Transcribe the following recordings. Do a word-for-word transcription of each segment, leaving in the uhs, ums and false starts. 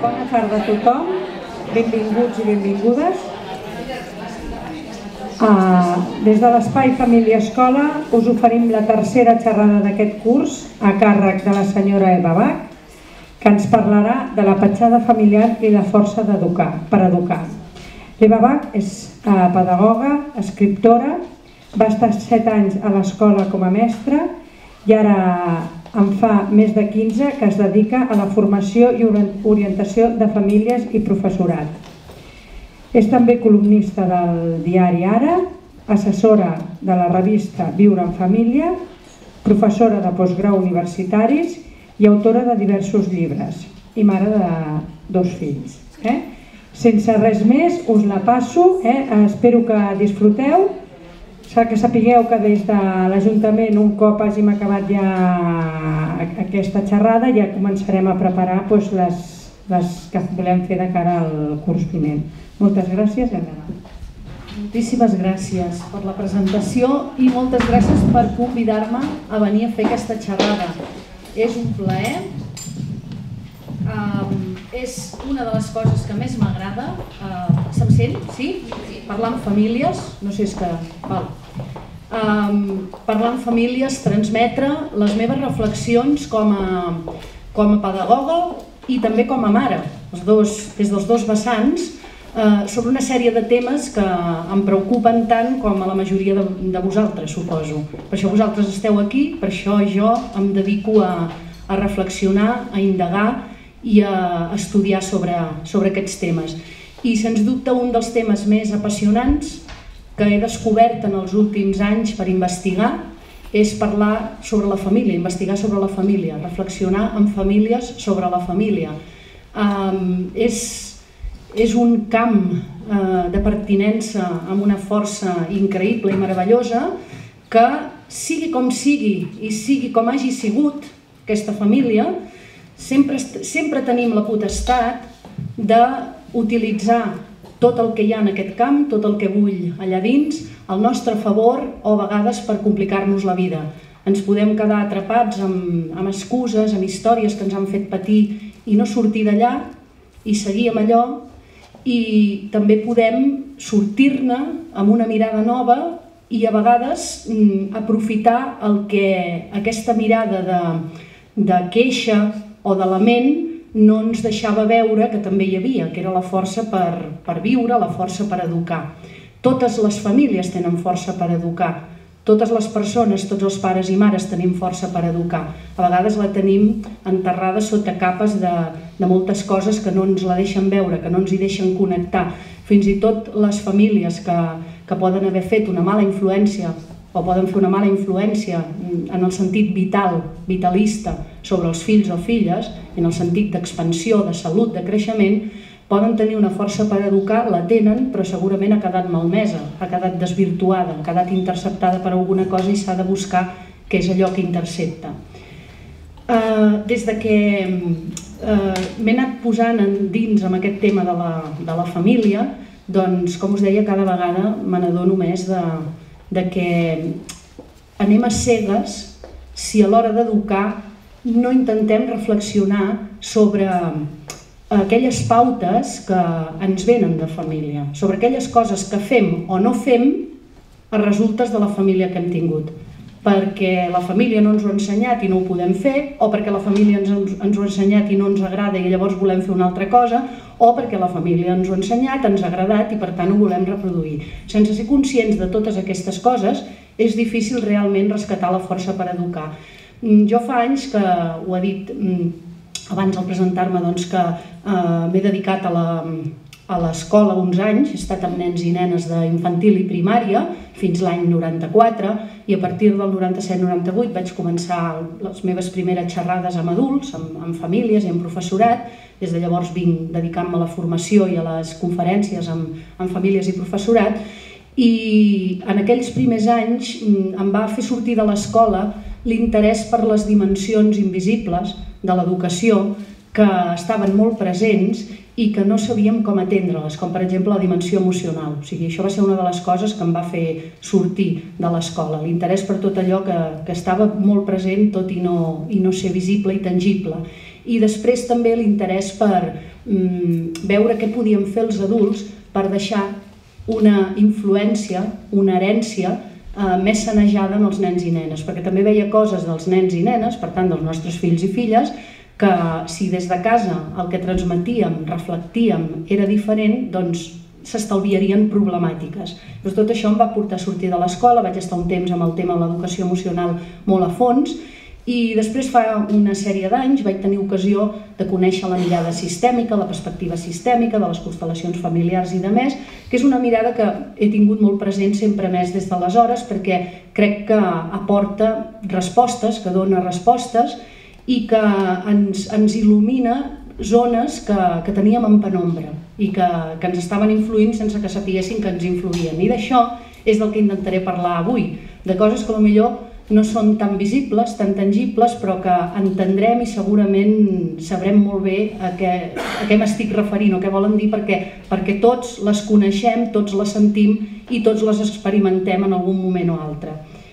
Bona tarda a tothom, benvinguts i benvingudes. Des de l'Espai Família Escola us oferim la tercera xerrada d'aquest curs a càrrec de la senyora Eva Bach, que ens parlarà de la petjada familiar i la força per educar. Eva Bach és pedagoga, escriptora, va estar set anys a l'escola com a mestra i ara en fa més de quinze que es dedica a la formació i orientació de famílies i professorat. És també columnista del diari Ara, assessora de la revista Viure en Família, professora de postgrau universitaris i autora de diversos llibres i mare de dos fills. Sense res més, us la passo, espero que disfruteu. Que sapigueu que des de l'Ajuntament, un cop hàgim acabat ja aquesta xerrada, ja començarem a preparar les que volem fer de cara al curs vinent. Moltes gràcies i endavant. Moltíssimes gràcies per la presentació i moltes gràcies per convidar-me a venir a fer aquesta xerrada. És un plaer. És una de les coses que més m'agrada. Se'm sent? Sí? Parlar amb famílies, no sé, és que... Parlar amb famílies, transmetre les meves reflexions com a pedagoga i també com a mare, des dels dos vessants, sobre una sèrie de temes que em preocupen tant com a la majoria de vosaltres, suposo. Per això vosaltres esteu aquí, per això jo em dedico a reflexionar, a indagar i a estudiar sobre aquests temes. I, sens dubte, un dels temes més apassionants que he descobert en els últims anys per investigar és parlar sobre la família, investigar sobre la família, reflexionar amb famílies sobre la família. És un camp de pertinença amb una força increïble i meravellosa que, sigui com sigui i sigui com hagi sigut aquesta família, sempre tenim la potestat d'utilitzar tot el que hi ha en aquest camp, tot el que vull allà dins, al nostre favor o a vegades per complicar-nos la vida. Ens podem quedar atrapats amb excuses, amb històries que ens han fet patir i no sortir d'allà i seguir amb allò, i també podem sortir-ne amb una mirada nova i a vegades aprofitar el que aquesta mirada de queixa o de lament no ens deixava veure que també hi havia, que era la força per viure, la força per educar. Totes les famílies tenen força per educar. Totes les persones, tots els pares i mares tenim força per educar. A vegades la tenim enterrada sota capes de moltes coses que no ens la deixen veure, que no ens hi deixen connectar. Fins i tot les famílies que poden haver fet una mala influència o poden fer una mala influència en el sentit vital, vitalista, sobre els fills o filles, en el sentit d'expansió, de salut, de creixement, poden tenir una força per educar, la tenen, però segurament ha quedat malmesa, ha quedat desvirtuada, ha quedat interceptada per alguna cosa i s'ha de buscar què és allò que intercepta. Des que m'he anat posant dins amb aquest tema de la família, doncs, com us deia, cada vegada me n'adono més de que anem a cegues si a l'hora d'educar no intentem reflexionar sobre aquelles pautes que ens venen de família, sobre aquelles coses que fem o no fem a resultes de la família que hem tingut, perquè la família no ens ho ha ensenyat i no ho podem fer, o perquè la família ens ho ha ensenyat i no ens agrada i llavors volem fer una altra cosa, o perquè la família ens ho ha ensenyat, ens ha agradat i per tant ho volem reproduir. Sense ser conscients de totes aquestes coses, és difícil realment rescatar la força per educar. Jo fa anys que, ho he dit abans al presentar-me, que m'he dedicat a l'escola uns anys, he estat amb nens i nenes d'infantil i primària fins l'any noranta-quatre i a partir del noranta-set noranta-vuit vaig començar les meves primeres xerrades amb adults, amb famílies i amb professorat. Des de llavors vinc dedicant-me a la formació i a les conferències amb famílies i professorat i en aquells primers anys em va fer sortir de l'escola l'interès per les dimensions invisibles de l'educació que estaven molt presents i que no sabíem com atendre-les, com per exemple la dimensió emocional. O sigui, això va ser una de les coses que em va fer sortir de l'escola, l'interès per tot allò que estava molt present tot i no ser visible i tangible. I després també l'interès per veure què podíem fer els adults per deixar una influència, una herència més sanejada en els nens i nenes, perquè també veia coses dels nens i nenes, per tant dels nostres fills i filles, que si des de casa el que transmetíem, reflectíem, era diferent, doncs s'estalviarien problemàtiques. Tot això em va portar a sortir de l'escola, vaig estar un temps amb el tema de l'educació emocional molt a fons, i després fa una sèrie d'anys vaig tenir ocasió de conèixer la mirada sistèmica, la perspectiva sistèmica de les constel·lacions familiars i de més, que és una mirada que he tingut molt present sempre més des d'aleshores, perquè crec que aporta respostes, que dona respostes i que ens, ens il·lumina zones que, que teníem en penombra i que, que ens estaven influint sense que sapiguessin que ens influïen. I d'això és del que intentaré parlar avui, de coses que potser no són tan visibles, tan tangibles, però que entendrem i segurament sabrem molt bé a què, a què m'estic referint o què volen dir, perquè, perquè tots les coneixem, tots les sentim i tots les experimentem en algun moment o altre.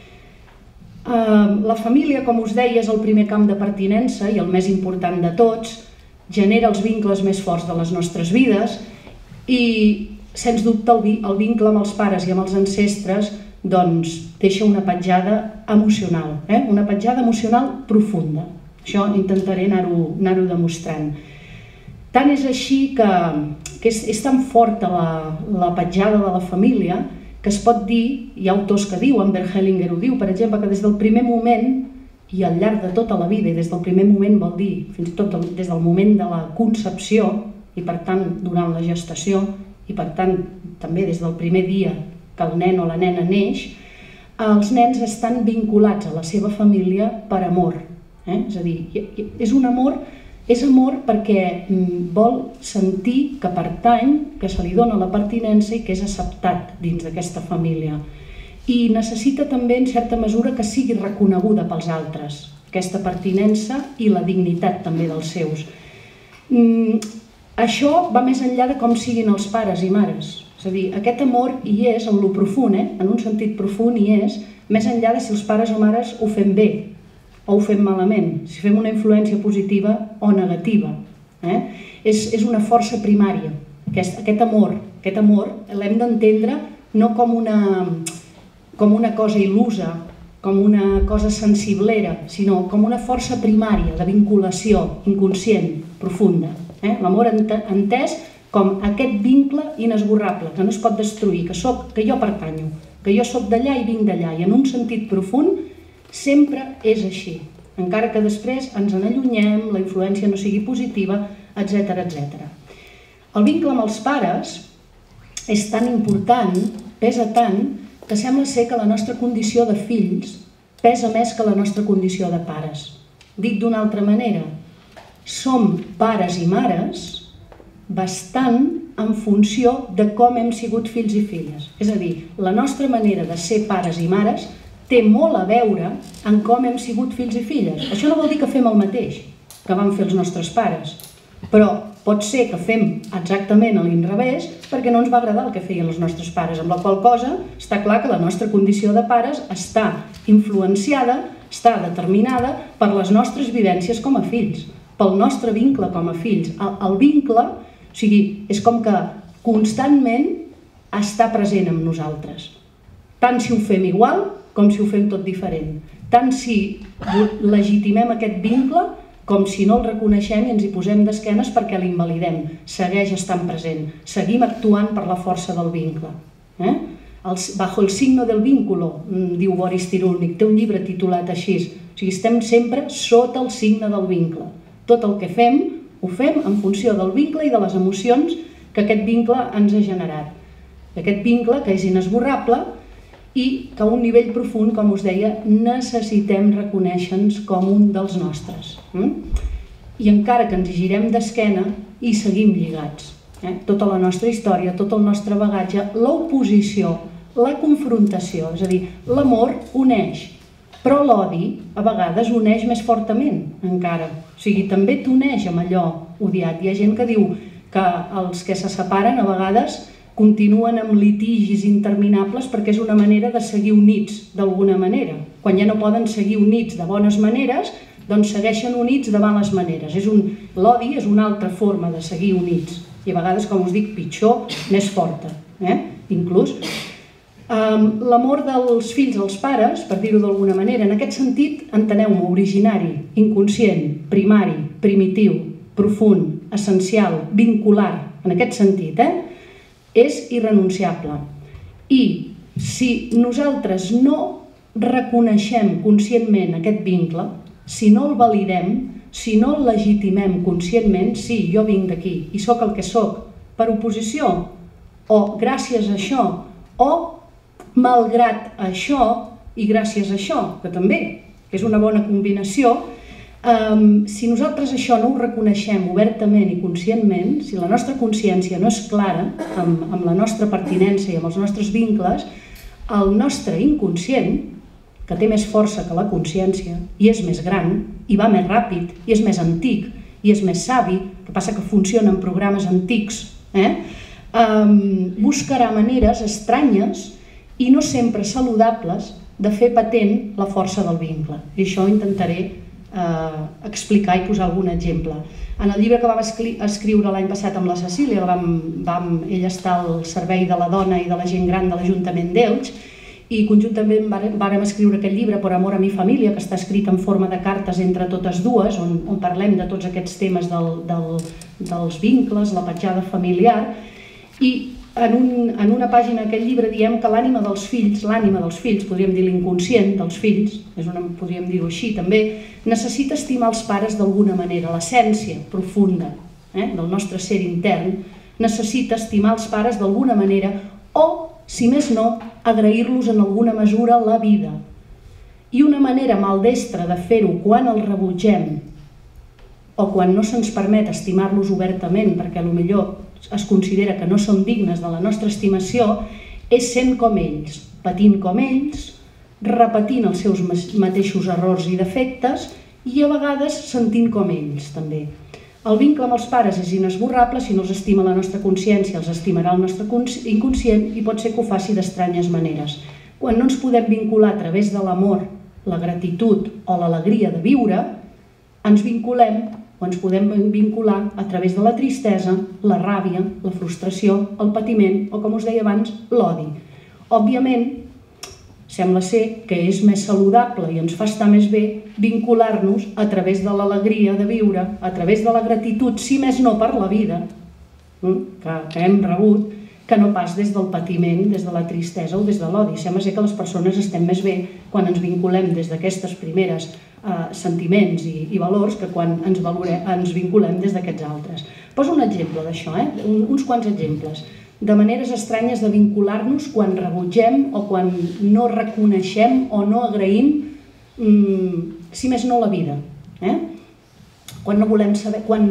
Uh, la família, com us deia, és el primer camp de pertinença i el més important de tots, genera els vincles més forts de les nostres vides i, sens dubte, el, el vincle amb els pares i amb els ancestres doncs deixa una petjada emocional, eh? una petjada emocional profunda. Això intentaré anar-ho anar-ho demostrant. Tant és així que, que és, és tan forta la, la petjada de la família que es pot dir, hi ha autors que diuen, Bert Hellinger ho diu, per exemple, que des del primer moment i al llarg de tota la vida, i des del primer moment vol dir, fins i tot des del moment de la concepció, i per tant durant la gestació, i per tant també des del primer dia que el nen o la nena neix, els nens estan vinculats a la seva família per amor. Eh? És a dir, és un amor, és amor perquè vol sentir que pertany, que se li dona la pertinença i que és acceptat dins d'aquesta família. I necessita també, en certa mesura, que sigui reconeguda pels altres, aquesta pertinença i la dignitat també dels seus. Això va més enllà de com siguin els pares i mares. És a dir, aquest amor hi és en lo profund, eh? en un sentit profund hi és, més enllà de si els pares o mares ho fem bé o ho fem malament, si fem una influència positiva o negativa. Eh? És, és una força primària, aquest, aquest amor. Aquest amor l'hem d'entendre no com una, com una cosa il·lusa, com una cosa sensiblera, sinó com una força primària de vinculació inconscient, profunda. Eh? L'amor entès com aquest vincle inesborrable, que no es pot destruir, que, soc, que jo pertanyo, que jo soc d'allà i vinc d'allà, i en un sentit profund sempre és així, encara que després ens n'allunyem, la influència no sigui positiva, etcètera, etcètera. El vincle amb els pares és tan important, pesa tant, que sembla ser que la nostra condició de fills pesa més que la nostra condició de pares. Dit d'una altra manera, som pares i mares bastant en funció de com hem sigut fills i filles. És a dir, la nostra manera de ser pares i mares té molt a veure en com hem sigut fills i filles. Això no vol dir que fem el mateix que van fer els nostres pares, però pot ser que fem exactament a l'inrevés perquè no ens va agradar el que feien els nostres pares, amb la qual cosa està clar que la nostra condició de pares està influenciada, està determinada per les nostres vivències com a fills, pel nostre vincle com a fills. El, el vincle, o sigui, és com que constantment està present amb nosaltres, tant si ho fem igual com si ho fem tot diferent, tant si legitimem aquest vincle com si no el reconeixem i ens hi posem d'esquenes perquè l'invalidem, segueix estant present, seguim actuant per la força del vincle. Eh? El, bajo el signo del vínculo, diu Boris Cyrulnik, té un llibre titulat així, o sigui, estem sempre sota el signe del vincle. Tot el que fem, ho fem en funció del vincle i de les emocions que aquest vincle ens ha generat. Aquest vincle que és inesborrable i que a un nivell profund, com us deia, necessitem reconèixer-nos com un dels nostres. I encara que ens hi girem d'esquena, hi seguim lligats. Tota la nostra història, tot el nostre bagatge, l'oposició, la confrontació, és a dir, l'amor uneix, però l'odi a vegades uneix més fortament encara. O sigui, també t'uneix amb allò odiat. Hi ha gent que diu que els que se separen a vegades continuen amb litigis interminables perquè és una manera de seguir units d'alguna manera. Quan ja no poden seguir units de bones maneres, doncs segueixen units davant les maneres. L'odi és una altra forma de seguir units, i a vegades, com us dic, pitjor, més forta, inclús. L'amor dels fills als pares, per dir-ho d'alguna manera, en aquest sentit, enteneu-me, originari, inconscient, primari, primitiu, profund, essencial, vincular, en aquest sentit, és irrenunciable. I si nosaltres no reconeixem conscientment aquest vincle, si no el validem, si no el legitimem conscientment, sí, jo vinc d'aquí i sóc el que sóc per oposició, o gràcies a això, o malgrat això i gràcies a això, que també és una bona combinació, si nosaltres això no ho reconeixem obertament i conscientment, si la nostra consciència no és clara amb la nostra pertinença i amb els nostres vincles, el nostre inconscient, que té més força que la consciència, i és més gran, i va més ràpid, i és més antic, i és més savi, que passa que funciona en programes antics, buscarà maneres estranyes i no sempre saludables de fer patent la força del vincle. I això intentaré explicar i posar algun exemple. En el llibre que vam escriure l'any passat amb la Cecília, ella està al servei de la dona i de la gent gran de l'Ajuntament d'Elx, i conjuntament vàrem escriure aquest llibre, Per amor a mi família, que està escrit en forma de cartes entre totes dues, on parlem de tots aquests temes dels vincles, la petjada familiar, i en una pàgina d'aquest llibre diem que l'ànima dels fills, l'ànima dels fills, podríem dir l'inconscient dels fills, podríem dir-ho així també, necessita estimar els pares d'alguna manera, l'essència profunda del nostre ser intern, necessita estimar els pares d'alguna manera o, si més no, agrair-los en alguna mesura la vida. I una manera maldestra de fer-ho quan els rebutgem o quan no se'ns permet estimar-los obertament perquè potser es considera que no són dignes de la nostra estimació, és sent com ells, patint com ells, repetint els seus mateixos errors i defectes i a vegades sentint com ells també. El vincle amb els pares és inesborrable, si no els estima la nostra consciència, els estimarà el nostre inconscient i pot ser que ho faci d'estranyes maneres. Quan no ens podem vincular a través de l'amor, la gratitud o l'alegria de viure, ens vinculem o ens podem vincular a través de la tristesa, la ràbia, la frustració, el patiment o, com us deia abans, l'odi. Òbviament, sembla ser que és més saludable i ens fa estar més bé vincular-nos a través de l'alegria de viure, a través de la gratitud, si més no per la vida que hem rebut, que no pas des del patiment, des de la tristesa o des de l'odi. Sembla ser que les persones estem més bé quan ens vinculem des d'aquestes primeres sentiments i valors que quan ens vinculem des d'aquests altres. Poso un exemple d'això, uns quants exemples, de maneres estranyes de vincular-nos quan rebutgem o quan no reconeixem o no agraïm, si més no, la vida. Quan no volem saber, quan,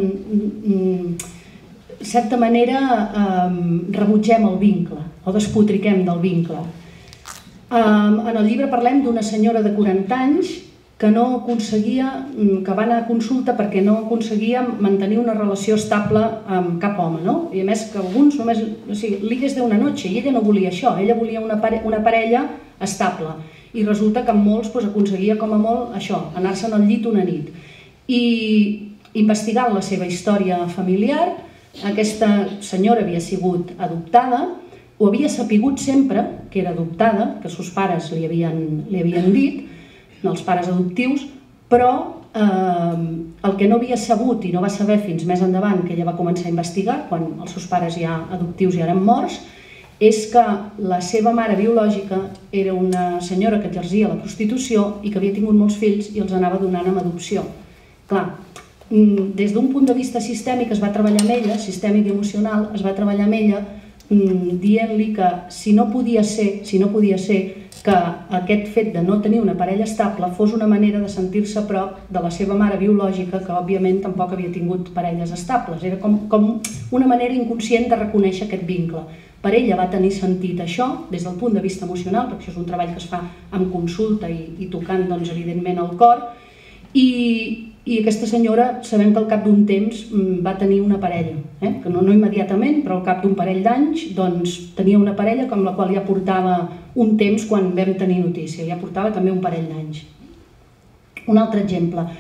de certa manera, rebutgem el vincle o despotriquem del vincle. En el llibre parlem d'una senyora de quaranta anys que no aconseguia, que va anar a consulta perquè no aconseguia mantenir una relació estable amb cap home, no? I a més que alguns només, o sigui, ligues d'una noche, i ella no volia això, ella volia una parella estable. I resulta que amb molts aconseguia com a molt això, anar-se'n al llit una nit. I investigant la seva història familiar, aquesta senyora havia sigut adoptada, ho havia sapigut sempre que era adoptada, que els seus pares li havien dit, els pares adoptius, però el que no havia sabut i no va saber fins més endavant, que ella va començar a investigar, quan els seus pares ja adoptius ja eren morts, és que la seva mare biològica era una senyora que exercia la prostitució i que havia tingut molts fills i els anava donant amb adopció. Clar, des d'un punt de vista sistèmic es va treballar amb ella, sistèmic i emocional, es va treballar amb ella dient-li que si no podia ser, si no podia ser que aquest fet de no tenir una parella estable fos una manera de sentir-se a prop de la seva mare biològica, que òbviament tampoc havia tingut parelles estables. Era com una manera inconscient de reconèixer aquest vincle. Per ella va tenir sentit això des del punt de vista emocional, perquè això és un treball que es fa amb consulta i tocant, doncs, evidentment, el cor, i aquesta senyora, sabem que al cap d'un temps va tenir una parella, que no immediatament, però al cap d'un parell d'anys tenia una parella com la qual ja portava un temps quan vam tenir notícia, ja portava també un parell d'anys. Un altre exemple,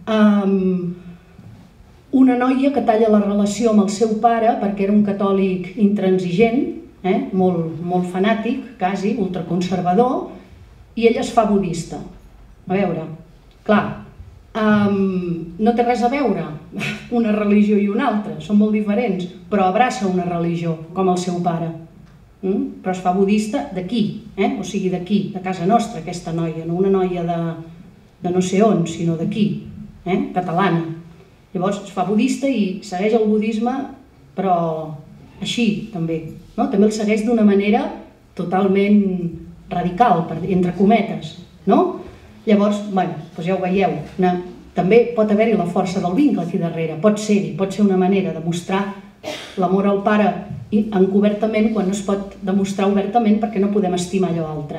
Una noia que talla la relació amb el seu pare perquè era un catòlic intransigent, molt fanàtic, quasi, ultraconservador, i ella es fa budista. A veure, clar, no té res a veure una religió i una altra, són molt diferents, però abraça una religió, com el seu pare. Però es fa budista d'aquí, o sigui d'aquí, de casa nostra, aquesta noia, no una noia de no sé on, sinó d'aquí, catalana. Llavors es fa budista i segueix el budisme, però així també. També el segueix d'una manera totalment radical, entre cometes. Llavors, ja ho veieu, també pot haver-hi la força del vincle aquí darrere, pot ser-hi, pot ser una manera de mostrar l'amor al pare encobertament quan no es pot demostrar obertament perquè no podem estimar allò altre.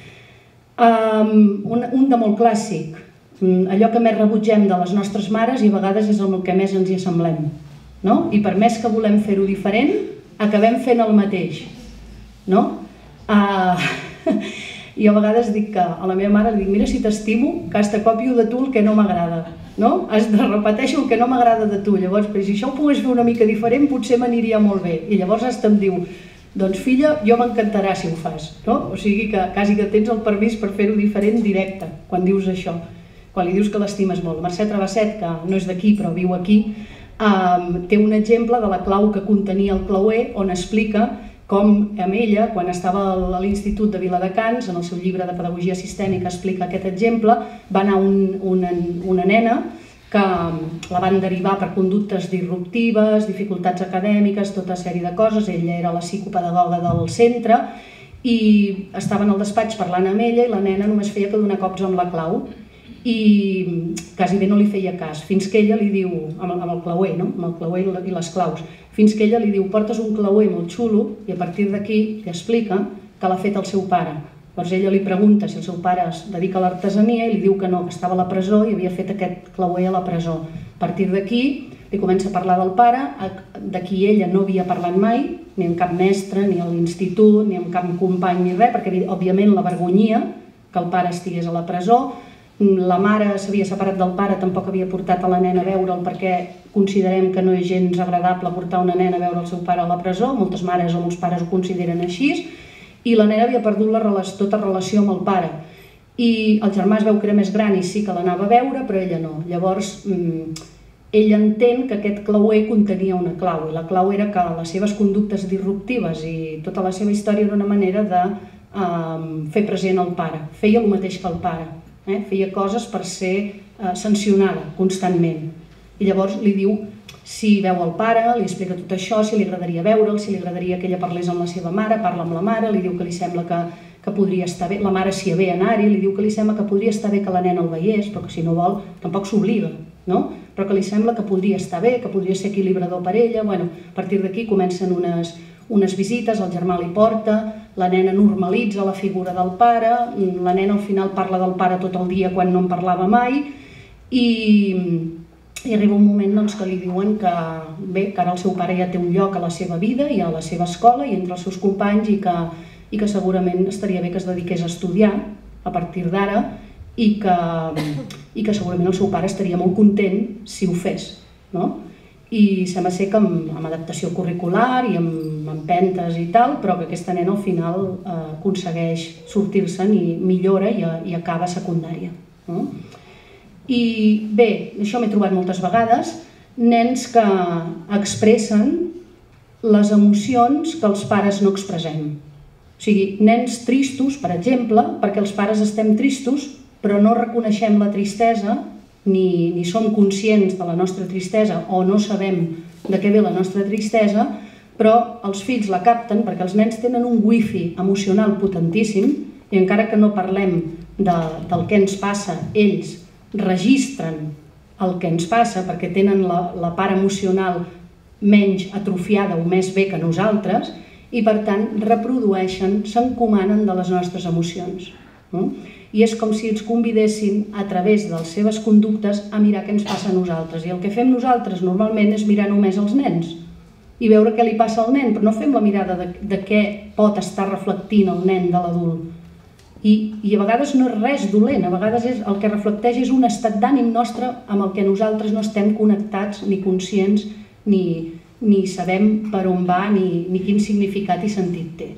Un de molt clàssic, allò que més rebutgem de les nostres mares i a vegades és el que més ens hi assemblem. I per més que volem fer-ho diferent, acabem fent el mateix. I a vegades dic a la meva mare, dic, mira si t'estimo, que hasta copio de tu el que no m'agrada. Repeteixo el que no m'agrada de tu. Llavors, si això ho pogués fer una mica diferent, potser m'aniria molt bé. I llavors hasta em diu, doncs filla, jo m'encantarà si ho fas. O sigui que quasi que tens el permís per fer-ho diferent directe, quan dius això, quan li dius que l'estimes molt. Mercè Travesset, que no és d'aquí però viu aquí, té un exemple de la clau que contenia el clauer on explica com amb ella, quan estava a l'Institut de Viladecans, en el seu llibre de Pedagogia Sistèmica explica aquest exemple, va anar una nena que la van derivar per conductes disruptives, dificultats acadèmiques, tota sèrie de coses, ella era la psicopedagoga del centre, i estava en el despatx parlant amb ella i la nena només feia que donar cops amb la clau i quasi bé no li feia cas, fins que ella li diu, amb el clauer, amb el clauer i les claus, fins que ella li diu, portes un clauer molt xulo i a partir d'aquí li explica que l'ha fet el seu pare. Llavors ella li pregunta si el seu pare es dedica a l'artesania i li diu que no, que estava a la presó i havia fet aquest clauer a la presó. A partir d'aquí li comença a parlar del pare, de qui ella no havia parlat mai, ni amb cap mestre, ni a l'institut, ni amb cap company, ni res, perquè òbviament la vergonyia que el pare estigués a la presó. La mare s'havia separat del pare, tampoc havia portat a la nena a veure'l perquè considerem que no és gens agradable portar una nena a veure el seu pare a la presó, moltes mares o molts pares ho consideren així, i la nena havia perdut tota relació amb el pare. I el germà es veu que era més gran i sí que l'anava a veure, però ella no. Llavors, ell entén que aquest clauer contenia una clau, i la clau era que les seves conductes disruptives i tota la seva història era una manera de fer present el pare. Feia el mateix que el pare. Feia coses per ser sancionada constantment. I llavors li diu si veu el pare, li explica tot això, si li agradaria veure'l, si li agradaria que ella parlés amb la seva mare, parla amb la mare, li diu que li sembla que podria estar bé, la mare s'hi ve a anar-hi, li diu que li sembla que podria estar bé que la nena el veiés, però que si no vol tampoc s'obliga, però que li sembla que podria estar bé, que podria ser equilibrador per ella. A partir d'aquí comencen unes visites, el germà li porta, la nena normalitza la figura del pare, la nena al final parla del pare tot el dia quan no en parlava mai i arriba un moment que li diuen que bé, que ara el seu pare ja té un lloc a la seva vida i a la seva escola i entre els seus companys i que segurament estaria bé que es dediqués a estudiar a partir d'ara i que segurament el seu pare estaria molt content si ho fes. I sembla ser que amb adaptació curricular i amb empentes i tal, però que aquesta nena al final aconsegueix sortir-se'n i millora i acaba secundària. I bé, això m'he trobat moltes vegades, nens que expressen les emocions que els pares no expressem. O sigui, nens tristos, per exemple, perquè els pares estem tristos, però no reconeixem la tristesa ni som conscients de la nostra tristesa o no sabem de què ve la nostra tristesa, però els fills la capten perquè els nens tenen un wifi emocional potentíssim i encara que no parlem del que ens passa, ells registren el que ens passa perquè tenen la part emocional menys atrofiada o més bé que nosaltres i per tant reprodueixen, s'encomanen de les nostres emocions. I és com si ens convidessin a través de les seves conductes a mirar què ens passa a nosaltres. I el que fem nosaltres normalment és mirar només els nens i veure què li passa al nen, però no fem la mirada de què pot estar reflectint el nen de l'adult. I a vegades no és res dolent, a vegades el que reflecteix és un estat d'ànim nostre amb el que nosaltres no estem connectats ni conscients ni sabem per on va ni quin significat i sentit té.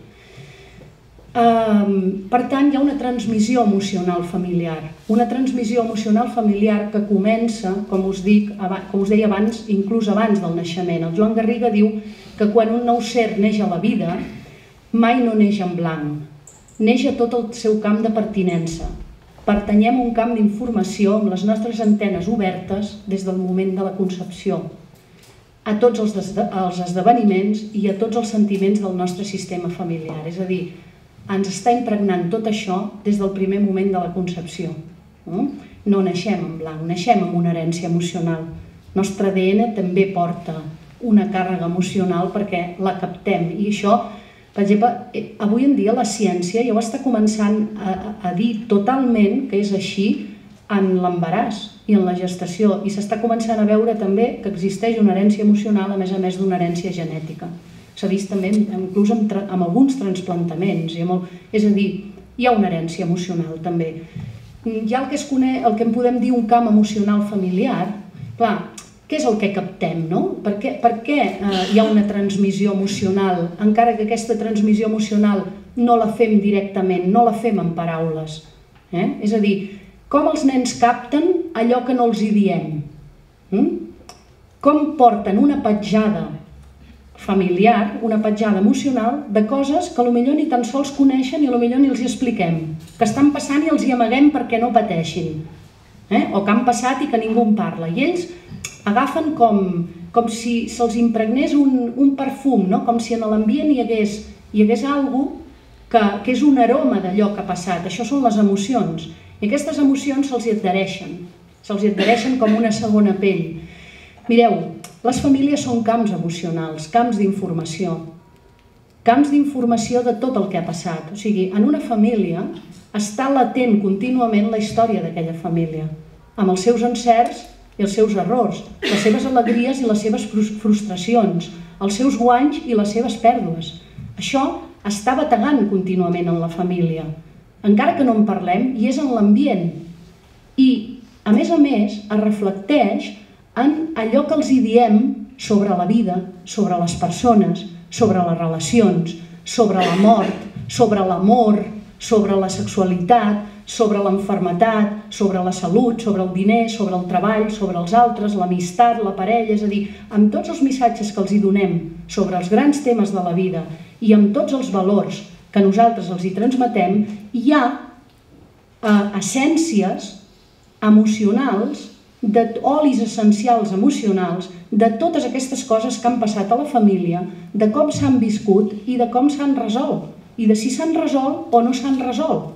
Per tant, hi ha una transmissió emocional familiar, una transmissió emocional familiar que comença, com us dic, com us deia abans, inclús abans del naixement. El Joan Garriga diu que quan un nou ser neix a la vida, mai no neix en blanc, neix a tot el seu camp de pertinença. Pertanyem a un camp d'informació amb les nostres antenes obertes des del moment de la concepció, a tots els esdeveniments i a tots els sentiments del nostre sistema familiar. És a dir, ens està impregnant tot això des del primer moment de la concepció. No naixem en blanc, naixem amb una herència emocional. El nostre A D N també porta una càrrega emocional perquè la captem. I això, per exemple, avui en dia la ciència ja ho està començant a dir totalment que és així en l'embaràs i en la gestació. I s'està començant a veure també que existeix una herència emocional a més a més d'una herència genètica. S'ha vist també inclús amb alguns transplantaments, és a dir, hi ha una herència emocional també. Hi ha el que en podem dir un camp emocional familiar. Clar, què és el que captem, no? Per què hi ha una transmissió emocional, encara que aquesta transmissió emocional no la fem directament, no la fem en paraules? És a dir, com els nens capten allò que no els hi diem? Com porten una petjada familiar, una petjada emocional de coses que potser ni tan sols coneixen i potser ni els hi expliquem, que estan passant i els hi amaguem perquè no pateixin, o que han passat i que ningú en parla. I ells agafen com si se'ls impregnés un perfum, com si en l'ambient hi hagués alguna cosa que és un aroma d'allò que ha passat. Això són les emocions. I aquestes emocions se'ls hi adhereixen, se'ls hi adhereixen com una segona pell. Mireu, les famílies són camps emocionals, camps d'informació, camps d'informació de tot el que ha passat. O sigui, en una família està latent contínuament la història d'aquella família, amb els seus encerts i els seus errors, les seves alegries i les seves frustracions, els seus guanys i les seves pèrdues. Això està bategant contínuament en la família, encara que no en parlem, i és en l'ambient. I, a més a més, es reflecteix en allò que els hi diem sobre la vida, sobre les persones, sobre les relacions, sobre la mort, sobre l'amor, sobre la sexualitat, sobre l'enfermetat, sobre la salut, sobre el diner, sobre el treball, sobre els altres, l'amistat, la parella. És a dir, amb tots els missatges que els hi donem sobre els grans temes de la vida i amb tots els valors que nosaltres els hi transmetem, hi ha essències emocionals, d'olis essencials emocionals, de totes aquestes coses que han passat a la família, de com s'han viscut i de com s'han resolt, i de si s'han resolt o no s'han resolt.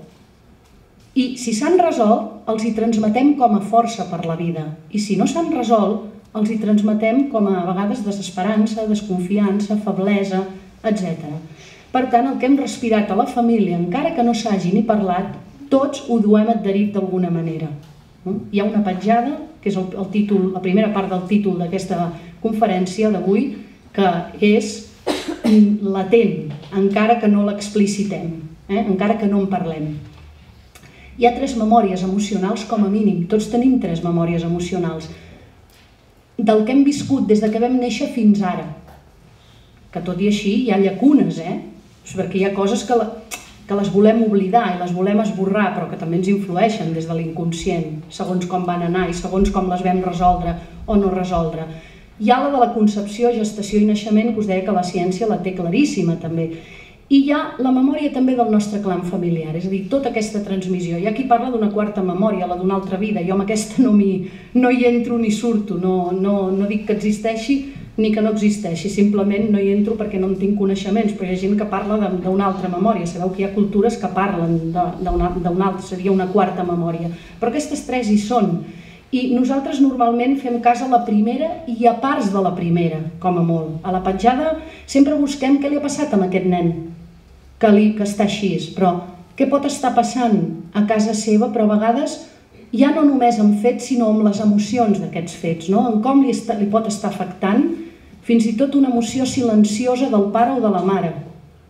I si s'han resolt, els hi transmetem com a força per la vida, i si no s'han resolt, els hi transmetem com a vegades desesperança, desconfiança, feblesa, etcètera. Per tant, el que hem respirat a la família, encara que no s'hagi ni parlat, tots ho duem adherit d'alguna manera. Hi ha una petjada, que és el títol, la primera part del títol d'aquesta conferència d'avui, que és latent, encara que no l'explicitem, encara que no en parlem. Hi ha tres memòries emocionals com a mínim, tots tenim tres memòries emocionals, del que hem viscut des que vam néixer fins ara, que tot i així hi ha llacunes, perquè hi ha coses que les volem oblidar i les volem esborrar, però que també ens influeixen des de l'inconscient, segons com van anar i segons com les vam resoldre o no resoldre. Hi ha la de la concepció, gestació i naixement, que us deia que la ciència la té claríssima també. I hi ha la memòria també del nostre clan familiar, és a dir, tota aquesta transmissió. Hi ha qui parla d'una quarta memòria, la d'una altra vida. Jo amb aquesta no hi entro ni surto, no dic que existeixi ni que no existeixi, simplement no hi entro perquè no en tinc coneixements, però hi ha gent que parla d'una altra memòria. Sabeu que hi ha cultures que parlen d'una altra, seria una quarta memòria. Però aquestes tres hi són. I nosaltres normalment fem cas a la primera i a parts de la primera, com a molt. A la petjada sempre busquem què li ha passat a aquest nen que està així, però què pot estar passant a casa seva, però a vegades ja no només amb fets, sinó amb les emocions d'aquests fets, en com li pot estar afectant fins i tot una emoció silenciosa del pare o de la mare,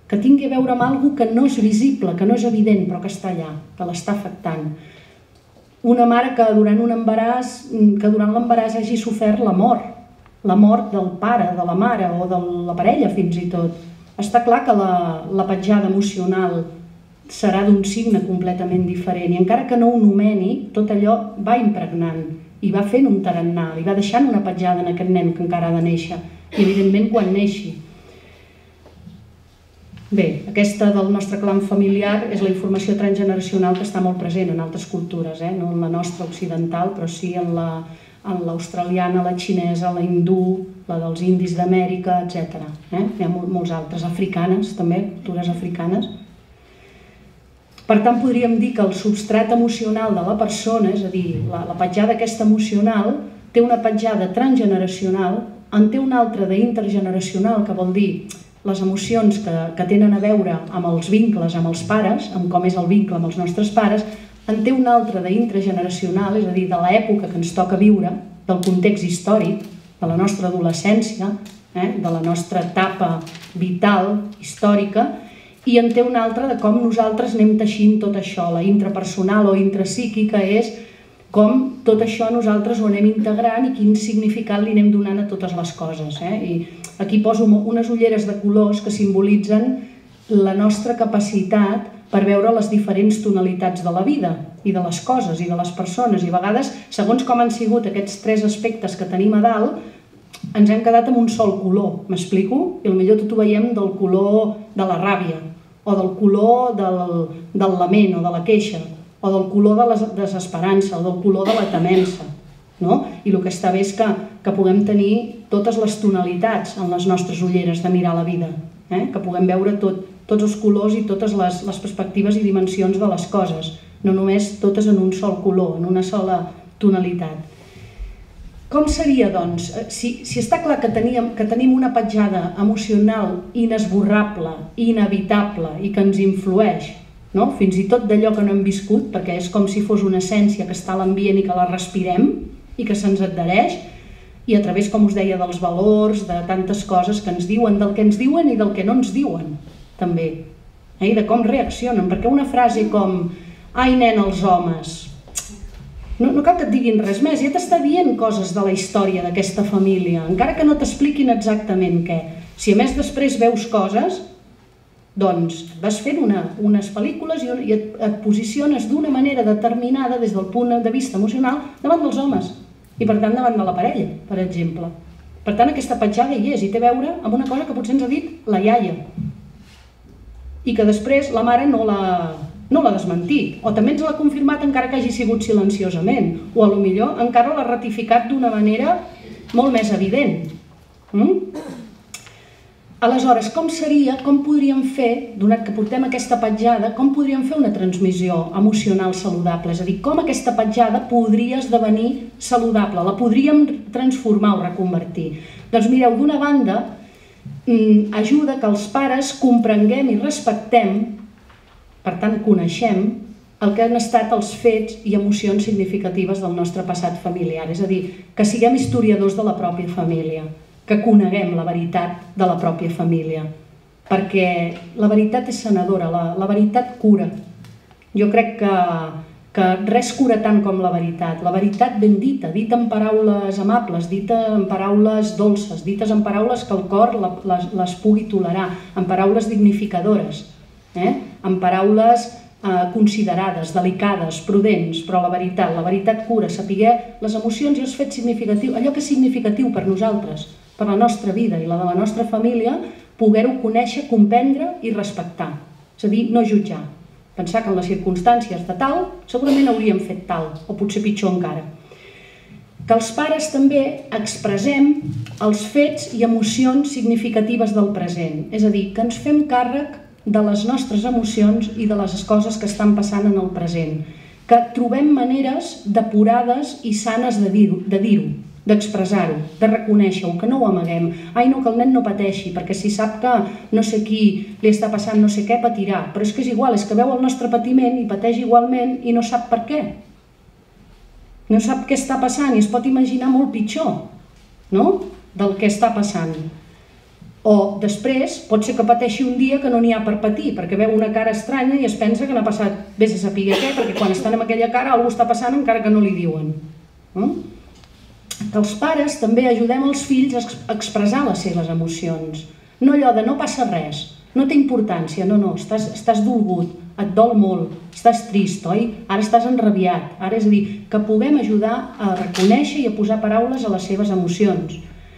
que tingui a veure amb alguna cosa que no és visible, que no és evident, però que està allà, que l'està afectant. Una mare que durant un embaràs, que durant l'embaràs hagi sofert la mort, la mort del pare, de la mare o de la parella fins i tot. Està clar que la, la petjada emocional serà d'un signe completament diferent i encara que no ho nomeni, tot allò va impregnant i va fent un tarannà, i va deixant una petjada en aquest nen que encara ha de néixer i evidentment quan neixi. Bé, aquesta del nostre clan familiar és la informació transgeneracional que està molt present en altres cultures, eh? No en la nostra occidental, però sí en la, en l'australiana, la xinesa, la hindú, la dels indis d'Amèrica, etcètera. Eh? Hi ha molts altres, africanes també, cultures africanes. Per tant, podríem dir que el substrat emocional de la persona, és a dir, la, la petjada aquesta emocional, té una petjada transgeneracional, en té una altra d'intergeneracional, que vol dir les emocions que, que tenen a veure amb els vincles amb els pares, amb com és el vincle amb els nostres pares, en té una altra d'intrageneracional, és a dir, de l'època que ens toca viure, del context històric, de la nostra adolescència, eh, de la nostra etapa vital, històrica, i en té una altra de com nosaltres anem teixint tot això, la intrapersonal o intrapsíquica és com tot això nosaltres ho anem integrant i quin significat li anem donant a totes les coses. Eh? I aquí poso unes ulleres de colors que simbolitzen la nostra capacitat per veure les diferents tonalitats de la vida i de les coses i de les persones. I a vegades, segons com han sigut aquests tres aspectes que tenim a dalt, ens hem quedat amb un sol color, m'explico? I potser tot ho veiem del color de la ràbia, o del color del, del lament o de la queixa, o del color de la desesperança, o del color de la temença. No? I el que està bé és que, que puguem tenir totes les tonalitats en les nostres ulleres de mirar la vida, eh? Que puguem veure tot, tots els colors i totes les, les perspectives i dimensions de les coses, no només totes en un sol color, en una sola tonalitat. Com seria, doncs, si, si està clar que, teníem, que tenim una petjada emocional inesborrable, inevitable i que ens influeix, no? Fins i tot d'allò que no hem viscut, perquè és com si fos una essència que està a l'ambient i que la respirem i que se'ns adhereix, i a través, com us deia, dels valors, de tantes coses que ens diuen, del que ens diuen i del que no ens diuen, també, eh? I de com reaccionen, perquè una frase com «Ai, nen, els homes», no, no cal que et diguin res més, ja t'està dient coses de la història d'aquesta família, encara que no t'expliquin exactament què. Si a més després veus coses, doncs vas fent una, unes pel·lícules i, i et, et posiciones d'una manera determinada des del punt de vista emocional davant dels homes i per tant davant de la parella, per exemple. Per tant, aquesta petjada hi és i té a veure amb una cosa que potser ens ha dit la iaia i que després la mare no l'ha no l'ha desmentit, o també ens l'ha confirmat encara que hagi sigut silenciosament, o a lo millor encara l'ha ratificat d'una manera molt més evident. Mm? Aleshores, com seria, com podríem fer, donat que portem aquesta petjada, com podríem fer una transmissió emocional saludable? És a dir, com aquesta petjada podria esdevenir saludable? La podríem transformar o reconvertir? Doncs mireu, d'una banda, ajuda que els pares comprenguem i respectem, per tant, coneixem el que han estat els fets i emocions significatives del nostre passat familiar. És a dir, que siguem historiadors de la pròpia família, que coneguem la veritat de la pròpia família, perquè la veritat és sanadora, la, la veritat cura. Jo crec que, que res cura tant com la veritat. La veritat ben dita, dita en paraules amables, dita en paraules dolces, dites en paraules que el cor les, les pugui tolerar, en paraules dignificadores. Eh? En paraules eh, considerades, delicades, prudents, però la veritat, la veritat cura, saber les emocions i els fets significatius, allò que és significatiu per nosaltres, per la nostra vida i la de la nostra família, poder-ho conèixer, comprendre i respectar. És a dir, no jutjar. Pensar que en les circumstàncies de tal, segurament hauríem fet tal, o potser pitjor encara. Que els pares també expressem els fets i emocions significatives del present, és a dir, que ens fem càrrec de les nostres emocions i de les coses que estan passant en el present, que trobem maneres depurades i sanes de dir-ho, de dir-ho, d'expressar-ho, de reconèixer-ho, que no ho amaguem. Ai, no, que el nen no pateixi, perquè si sap que no sé qui li està passant no sé què, patirà. Però és que és igual, és que veu el nostre patiment i pateix igualment i no sap per què. No sap què està passant i es pot imaginar molt pitjor, no?, del que està passant. O després pot ser que pateixi un dia que no n'hi ha per patir, perquè veu una cara estranya i es pensa que n'ha passat, vés a saber què, perquè quan estan amb aquella cara alguna cosa està passant encara que no li diuen. Que els pares també ajudem els fills a expressar les seves emocions. No allò de no passa res, no té importància, no, no, estàs, estàs dolgut, et dol molt, estàs trist, oi? Ara estàs enrabiat. Ara és a dir, que puguem ajudar a reconèixer i a posar paraules a les seves emocions.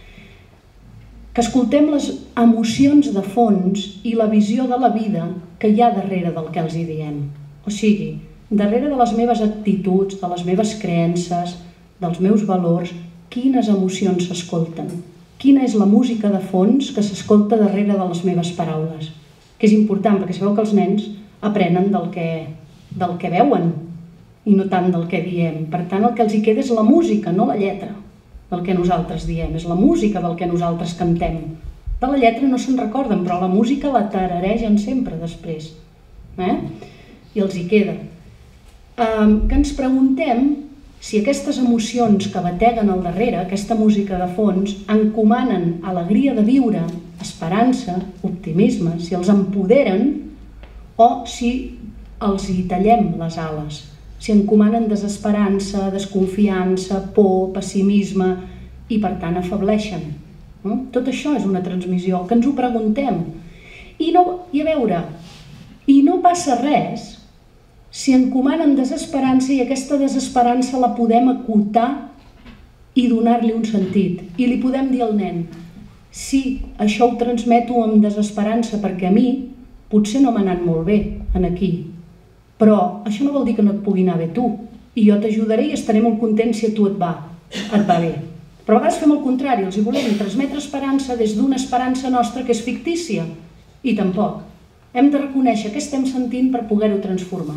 Que escoltem les emocions de fons i la visió de la vida que hi ha darrere del que els hi diem. O sigui, darrere de les meves actituds, de les meves creences, dels meus valors, quines emocions s'escolten? Quina és la música de fons que s'escolta darrere de les meves paraules? Que és important, perquè sabeu que els nens aprenen del que, del que veuen i no tant del que diem. Per tant, el que els hi queda és la música, no la lletra del que nosaltres diem, és la música del que nosaltres cantem. De la lletra no se'n recorden, però la música la tararegen sempre després. Eh? I els hi queda. Um, que ens preguntem si aquestes emocions que bateguen al darrere, aquesta música de fons, encomanen alegria de viure, esperança, optimisme, si els empoderen o si els hi tallem les ales. Si encomanen desesperança, desconfiança, por, pessimisme i per tant afebleixen. Tot això és una transmissió, que ens ho preguntem. I, no, i a veure, i no passa res si encomanen desesperança i aquesta desesperança la podem acotar i donar-li un sentit. I li podem dir al nen, sí, això ho transmeto amb desesperança perquè a mi potser no m'ha anat molt bé en aquí, però això no vol dir que no et pugui anar bé tu. I jo t'ajudaré i estaré molt content si a tu et va, et va bé. Però a vegades fem el contrari, els hi volem transmetre esperança des d'una esperança nostra que és fictícia. I tampoc. Hem de reconèixer què estem sentint per poder-ho transformar.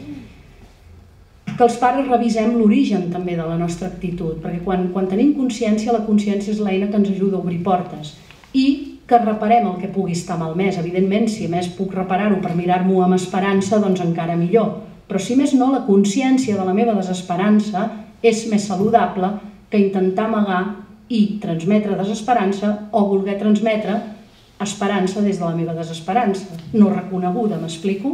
Que els pares revisem l'origen també de la nostra actitud, perquè quan, quan tenim consciència, la consciència és l'eina que ens ajuda a obrir portes. I que reparem el que pugui estar malmès. Evidentment, si a més puc reparar-ho per mirar-m'ho amb esperança, doncs encara millor. Però si més no, la consciència de la meva desesperança és més saludable que intentar amagar i transmetre desesperança o voler transmetre esperança des de la meva desesperança, no reconeguda, m'explico?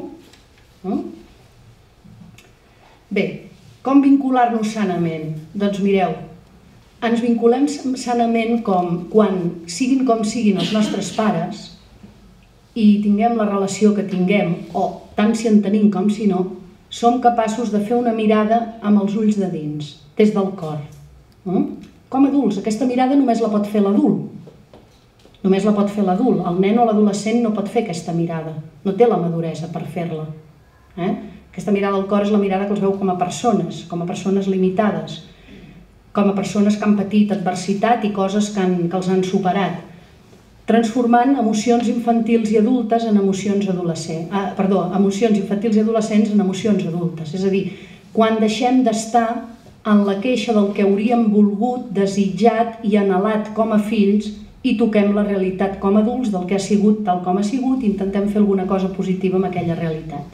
Bé, com vincular-nos sanament? Doncs mireu, ens vinculem sanament com quan, siguin com siguin els nostres pares i tinguem la relació que tinguem, o tant si en tenim com si no, som capaços de fer una mirada amb els ulls de dins, des del cor. Com a adults, aquesta mirada només la pot fer l'adult. Només la pot fer l'adult. El nen o l'adolescent no pot fer aquesta mirada, no té la maduresa per fer-la. Aquesta mirada al cor és la mirada que els veu com a persones, com a persones limitades, com a persones que han patit adversitat i coses que, han, que els han superat, transformant emocions infantils i adultes en emocions adolescents, ah, perdó, emocions infantils i adolescents en emocions adultes. És a dir, quan deixem d'estar en la queixa del que hauríem volgut, desitjat i anhelat com a fills i toquem la realitat com a adults del que ha sigut tal com ha sigut i intentem fer alguna cosa positiva amb aquella realitat.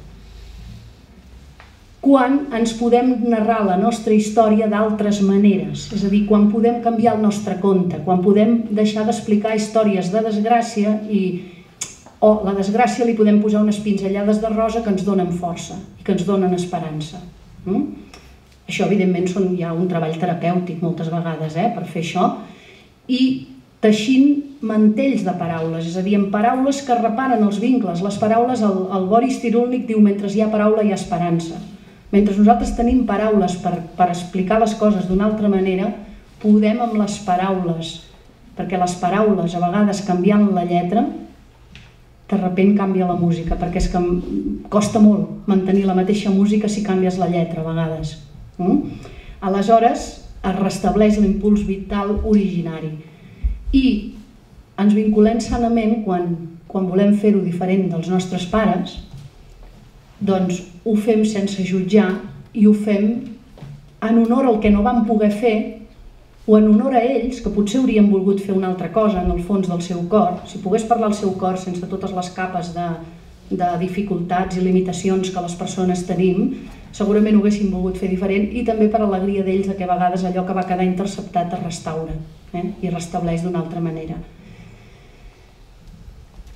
Quan ens podem narrar la nostra història d'altres maneres, és a dir, quan podem canviar el nostre conte, quan podem deixar d'explicar històries de desgràcia i o la desgràcia li podem posar unes pinzellades de rosa que ens donen força i que ens donen esperança. Això, evidentment, hi ha un treball terapèutic moltes vegades per fer això i teixint mantells de paraules, és a dir, amb paraules que reparen els vincles. Les paraules, el Boris Cyrulnik diu, mentre hi ha paraula hi ha esperança. Mentre nosaltres tenim paraules per, per explicar les coses d'una altra manera, podem amb les paraules, perquè les paraules, a vegades canviant la lletra, de sobte canvia la música, perquè és que costa molt mantenir la mateixa música si canvies la lletra, a vegades. Aleshores, es restableix l'impuls vital originari. I ens vinculem sanament quan, quan volem fer-ho diferent dels nostres pares, doncs ho fem sense jutjar i ho fem en honor al que no vam poder fer o en honor a ells, que potser haurien volgut fer una altra cosa en el fons del seu cor. Si pogués parlar al seu cor sense totes les capes de, de dificultats i limitacions que les persones tenim, segurament ho haguessin volgut fer diferent i també per alegria d'ells que a vegades allò que va quedar interceptat es restaura eh? I restableix d'una altra manera.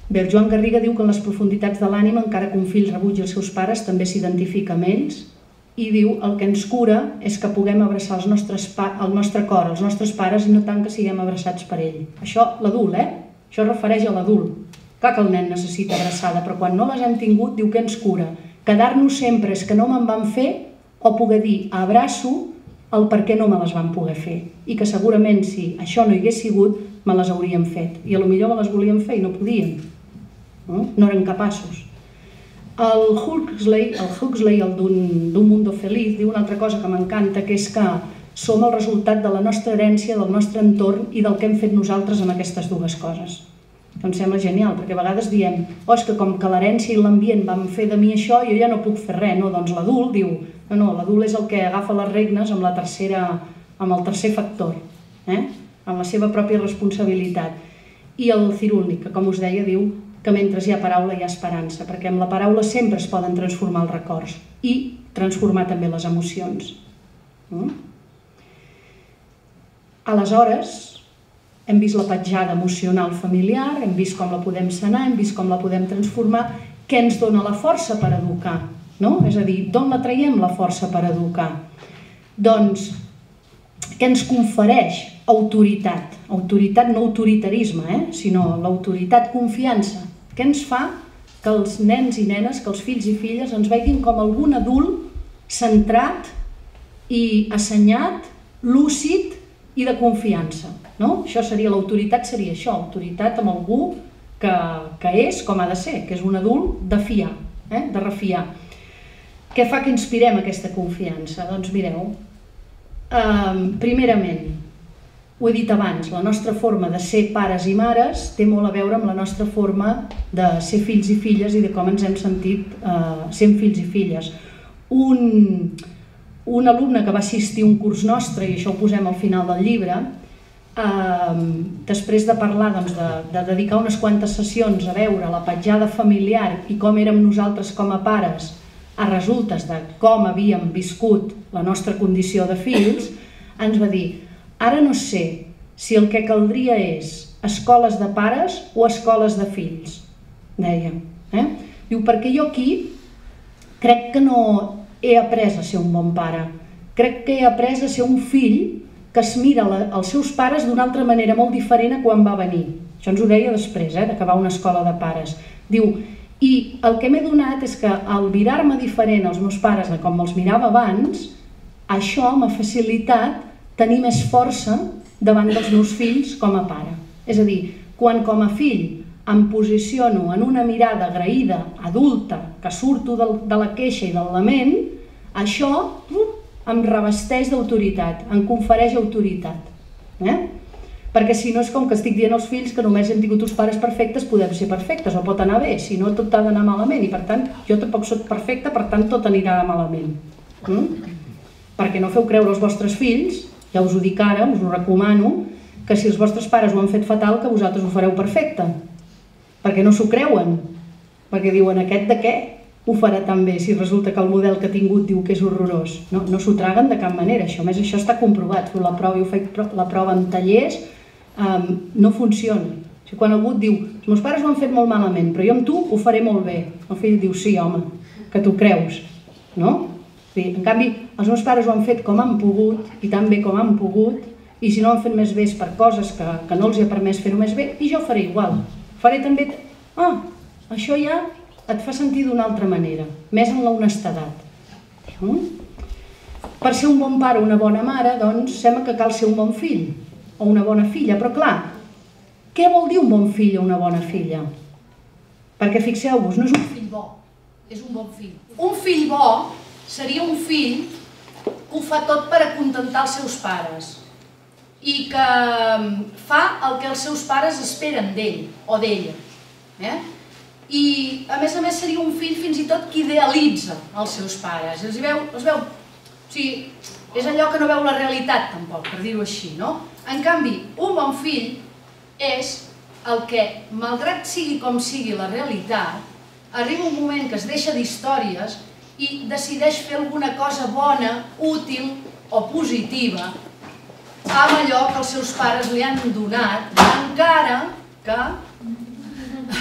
Bé, el Joan Garriga diu que en les profunditats de l'ànima, encara que un fill rebutgi els seus pares, també s'identifica amb ells, i diu el que ens cura és que puguem abraçar el nostre cor, els nostres pares, i no tant que siguem abraçats per ell. Això, l'adult, eh? Això es refereix a l'adult. Clar que el nen necessita abraçada, però quan no les hem tingut, diu que ens cura. Quedar-nos sempre és que no me'n van fer, o poder dir, abraço el per què no me les van poder fer. I que segurament si això no hi hagués sigut, me les hauríem fet. I potser me les volíem fer i no podíem. No eren capaços. El Huxley, el Huxley, el d'un Mundo Feliz, diu una altra cosa que m'encanta, que és que som el resultat de la nostra herència, del nostre entorn i del que hem fet nosaltres amb aquestes dues coses. Em sembla genial, perquè a vegades diem oh, és que com que l'herència i l'ambient van fer de mi això, jo ja no puc fer res. No, doncs l'adult diu, no, no, l'adult és el que agafa les regnes amb la tercera, amb el tercer factor, eh? Amb la seva pròpia responsabilitat. I el Cirúlnic, que com us deia, diu que mentre hi ha paraula hi ha esperança, perquè amb la paraula sempre es poden transformar els records i transformar també les emocions. Aleshores, hem vist la petjada emocional familiar, hem vist com la podem sanar, hem vist com la podem transformar, què ens dona la força per educar, no? És a dir, d'on la traiem la força per educar? Doncs, què ens confereix? Autoritat. Autoritat, no autoritarisme, eh? Sinó l'autoritat, confiança. Què ens fa que els nens i nenes, que els fills i filles ens veguin com algun adult centrat i assenyat, lúcid i de confiança. No? Això seria l'autoritat, seria això, autoritat amb algú que, que és com ha de ser, que és un adult de fiar, eh? De refiar. Què fa que inspirem aquesta confiança? Doncs mireu, eh, primerament, ho he dit abans, la nostra forma de ser pares i mares té molt a veure amb la nostra forma de ser fills i filles i de com ens hem sentit eh, sent fills i filles. Un, un alumne que va assistir a un curs nostre, i això ho posem al final del llibre, eh, després de parlar, doncs, de, de dedicar unes quantes sessions a veure la petjada familiar i com érem nosaltres com a pares a resultes de com havíem viscut la nostra condició de fills, ens va dir: ara no sé si el que caldria és escoles de pares o escoles de fills, deia. Eh? Diu, perquè jo aquí crec que no he après a ser un bon pare, crec que he après a ser un fill que es mira la, els seus pares d'una altra manera molt diferent a quan va venir. Això ens ho deia després, eh, d'acabar una escola de pares. Diu, i el que m'he donat és que al mirar-me diferent als meus pares de com els mirava abans, això m'ha facilitat tenir més força davant dels meus fills com a pare. És a dir, quan com a fill em posiciono en una mirada agraïda, adulta, que surto de la queixa i del lament, això em revesteix d'autoritat, em confereix autoritat. Eh? Perquè si no és com que estic dient als fills que només hem tingut uns pares perfectes, podem ser perfectes, o pot anar bé, si no tot ha d'anar malament, i per tant jo tampoc soc perfecta, per tant tot anirà malament. Mm? Perquè no feu creure als vostres fills, ja us ho dic ara, us ho recomano, que si els vostres pares ho han fet fatal, que vosaltres ho fareu perfecte. Perquè no s'ho creuen. Perquè diuen, aquest de què ho farà tan bé si resulta que el model que ha tingut diu que és horrorós? No, no s'ho traguen de cap manera, això. A més, això està comprovat. Feu la prova, jo faig la prova en tallers, um, no funciona. O sigui, quan algú et diu, els meus pares ho han fet molt malament, però jo amb tu ho faré molt bé. El fill diu, sí, home, que t'ho creus, no? En canvi, els meus pares ho han fet com han pogut i tan bé com han pogut, i si no ho han fet més bé és per coses que, que no els hi ha permès fer-ho més bé, i jo faré igual. Faré també... Ah, això ja et fa sentir d'una altra manera, més en l'honestedat. Mm? Per ser un bon pare o una bona mare, doncs, sembla que cal ser un bon fill o una bona filla, però clar, què vol dir un bon fill o una bona filla? Perquè fixeu-vos, no és un fill bo, és un bon fill. Un fill bo seria un fill que ho fa tot per acontentar els seus pares i que fa el que els seus pares esperen d'ell o d'ella. Eh? I a més a més seria un fill fins i tot que idealitza els seus pares. Els veu, els veu, o sigui, és allò que no veu la realitat tampoc, per dir-ho així, no? En canvi, un bon fill és el que, malgrat sigui com sigui la realitat, arriba un moment que es deixa d'històries i decideix fer alguna cosa bona, útil o positiva amb allò que els seus pares li han donat, encara que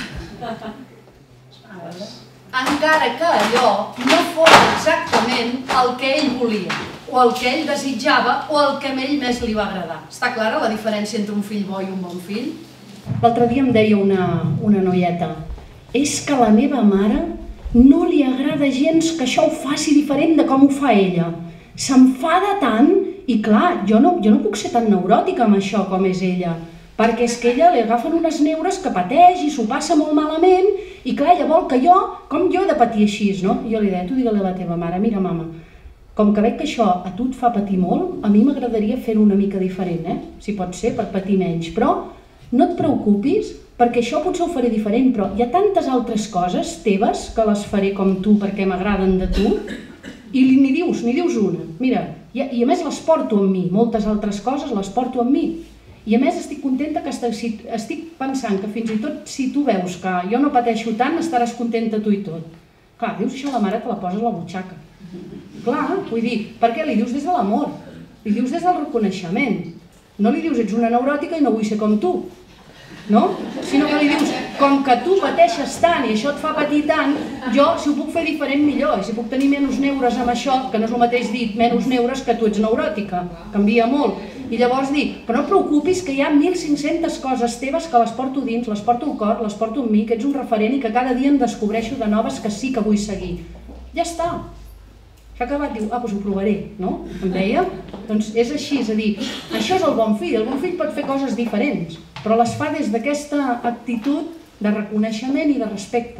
encara que allò no fos exactament el que ell volia, o el que ell desitjava, o el que a ell més li va agradar. Està clara la diferència entre un fill bo i un bon fill? L'altre dia em deia una, una noieta, és que a la meva mare no li agrada gens que això ho faci diferent de com ho fa ella. S'enfada tant i clar, jo no, jo no puc ser tan neuròtica amb això com és ella, perquè és que ella li agafen unes neures que pateix i s'ho passa molt malament i clar, ella vol que jo, com jo he de patir així, no? I jo li deia, tu digue-li a la teva mare, mira mama, com que veig que això a tu et fa patir molt, a mi m'agradaria fer-ho una mica diferent, eh? Si pot ser, per patir menys, però no et preocupis, perquè això potser ho faré diferent, però hi ha tantes altres coses teves que les faré com tu perquè m'agraden de tu, i ni dius, ni dius una, mira, i a, i a més les porto amb mi, moltes altres coses les porto amb mi, i a més estic contenta que estic, estic pensant que fins i tot si tu veus que jo no pateixo tant, estaràs contenta tu i tot. Clar, dius això a la mare te la poses a la butxaca. Clar, vull dir, perquè li dius des de l'amor, li dius des del reconeixement, no li dius ets una neuròtica i no vull ser com tu, no? Sinó que li dius, com que tu pateixes tant i això et fa patir tant, jo si ho puc fer diferent millor, i si puc tenir menys neures amb això, que no és el mateix dir menys neures que tu ets neuròtica, canvia molt, i llavors dic, però no et preocupis que hi ha mil cinc-centes coses teves que les porto dins, les porto al cor, les porto amb mi, que ets un referent i que cada dia em descobreixo de noves que sí que vull seguir. Ja està. S'ha acabat, diu, ah, doncs ho provaré, no? Em deia? Doncs és així, és a dir, això és el bon fill, el bon fill pot fer coses diferents, però les fa des d'aquesta actitud de reconeixement i de respecte.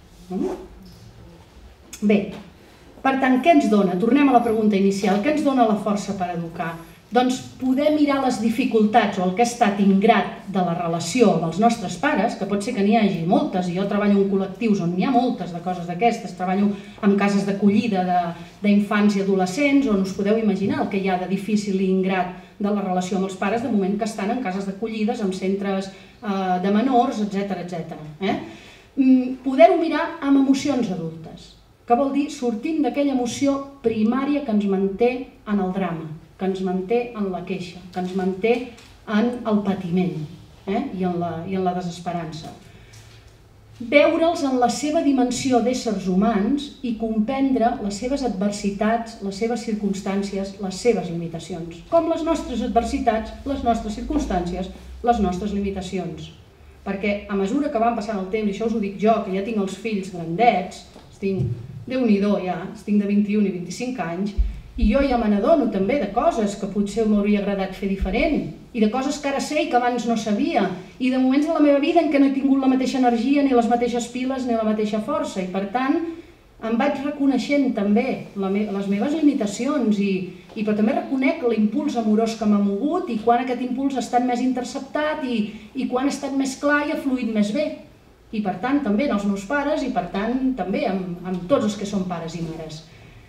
Bé, per tant, què ens dona? Tornem a la pregunta inicial, què ens dona la força per educar? Doncs poder mirar les dificultats o el que ha estat ingrat de la relació dels nostres pares, que pot ser que n'hi hagi moltes, i jo treballo en col·lectius on n'hi ha moltes de coses d'aquestes, treballo en cases d'acollida d'infants i adolescents, on us podeu imaginar el que hi ha de difícil i ingrat de la relació amb els pares de moment que estan en cases d'acollides, en centres de menors, etcètera, etcètera. Poder-ho mirar amb emocions adultes, que vol dir sortint d'aquella emoció primària que ens manté en el drama, que ens manté en la queixa, que ens manté en el patiment i en la desesperança. Veure'ls en la seva dimensió d'éssers humans i comprendre les seves adversitats, les seves circumstàncies, les seves limitacions. Com les nostres adversitats, les nostres circumstàncies, les nostres limitacions. Perquè a mesura que van passant el temps, i això us ho dic jo, que ja tinc els fills grandets, tinc, Déu-n'hi-do ja, tinc de vint-i-un i vint-i-cinc anys, i jo ja me n'adono també de coses que potser m'hauria agradat fer diferent, i de coses que ara sé i que abans no sabia, i de moments de la meva vida en què no he tingut la mateixa energia, ni les mateixes piles, ni la mateixa força, i per tant em vaig reconeixent també les meves limitacions, però també reconec l'impuls amorós que m'ha mogut i quan aquest impuls ha estat més interceptat i quan ha estat més clar i ha fluït més bé. I per tant també en els meus pares i per tant també amb tots els que són pares i mares.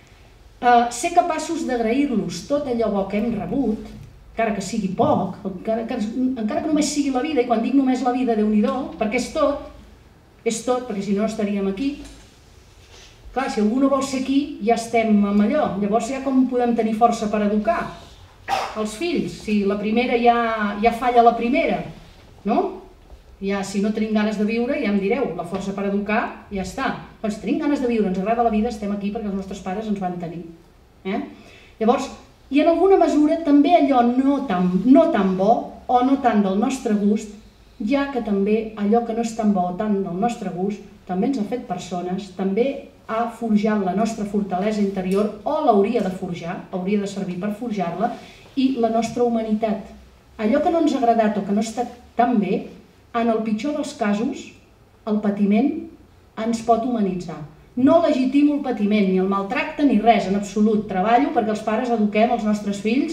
Ser capaços d'agrair-los tot allò bo que hem rebut, encara que sigui poc, encara que només sigui la vida, i quan dic només la vida, Déu-n'hi-do, perquè és tot, és tot, perquè si no estaríem aquí. Clar, si algú no vol ser aquí, ja estem amb allò. Llavors ja com podem tenir força per educar els fills? Si la primera ja falla la primera, no? Ja, si no tenim ganes de viure, ja em direu, la força per educar ja està. Però si tenim ganes de viure, ens agrada la vida, estem aquí perquè els nostres pares ens van tenir. Llavors, i en alguna mesura també allò no tan bo o no tant del nostre gust, ja que també allò que no és tan bo o tant del nostre gust també ens ha fet persones, també ha forjat la nostra fortalesa interior o l'hauria de forjar, hauria de servir per forjar-la, i la nostra humanitat. Allò que no ens ha agradat o que no ha estat tan bé, en el pitjor dels casos, el patiment ens pot humanitzar. No legitimo el patiment, ni el maltracte, ni res, en absolut. Treballo perquè els pares eduquem els nostres fills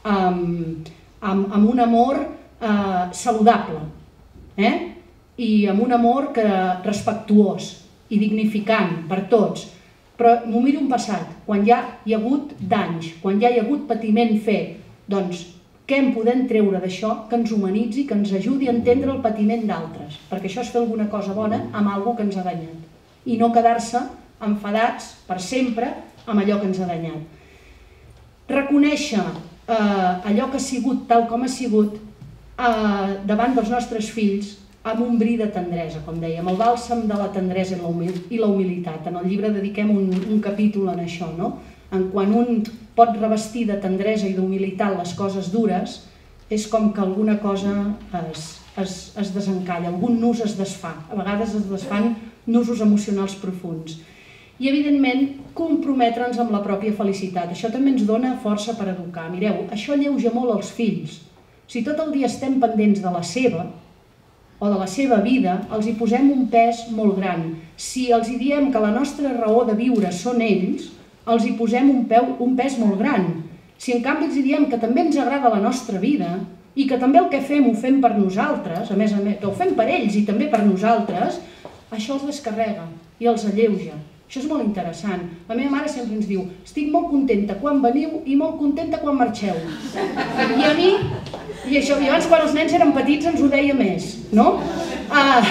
amb un amor saludable i amb un amor respectuós i dignificant per tots. Però m'ho miro en passat, quan ja hi ha hagut danys, quan ja hi ha hagut patiment fet, doncs què en podem treure d'això que ens humanitzi, que ens ajudi a entendre el patiment d'altres, perquè això és fer alguna cosa bona amb alguna que ens ha danyat, i no quedar-se enfadats per sempre amb allò que ens ha danyat. Reconèixer allò que ha sigut tal com ha sigut davant dels nostres fills amb un bri de tendresa, com dèiem, el bàlsam de la tendresa i la humilitat. En el llibre dediquem un, un capítol en això, no? En quan un pot revestir de tendresa i d'humilitat les coses dures, és com que alguna cosa es, es, es desencalla, algun nus es desfà. A vegades es desfan nusos emocionals profuns. I, evidentment, comprometre'ns amb la pròpia felicitat. Això també ens dona força per educar. Mireu, això alleuja molt els fills. Si tot el dia estem pendents de la seva, o de la seva vida, els hi posem un pes molt gran. Si els hi diem que la nostra raó de viure són ells, els hi posem un, peu, un pes molt gran. Si en canvi els hi diem que també ens agrada la nostra vida i que també el que fem ho fem per nosaltres, a més a més, que ho fem per ells i també per nosaltres, això els descarrega i els alleuja. Això és molt interessant. La meva mare sempre ens diu: estic molt contenta quan veniu i molt contenta quan marxeu. I a mi, i això, i abans quan els nens eren petits ens ho deia més, no? Ah,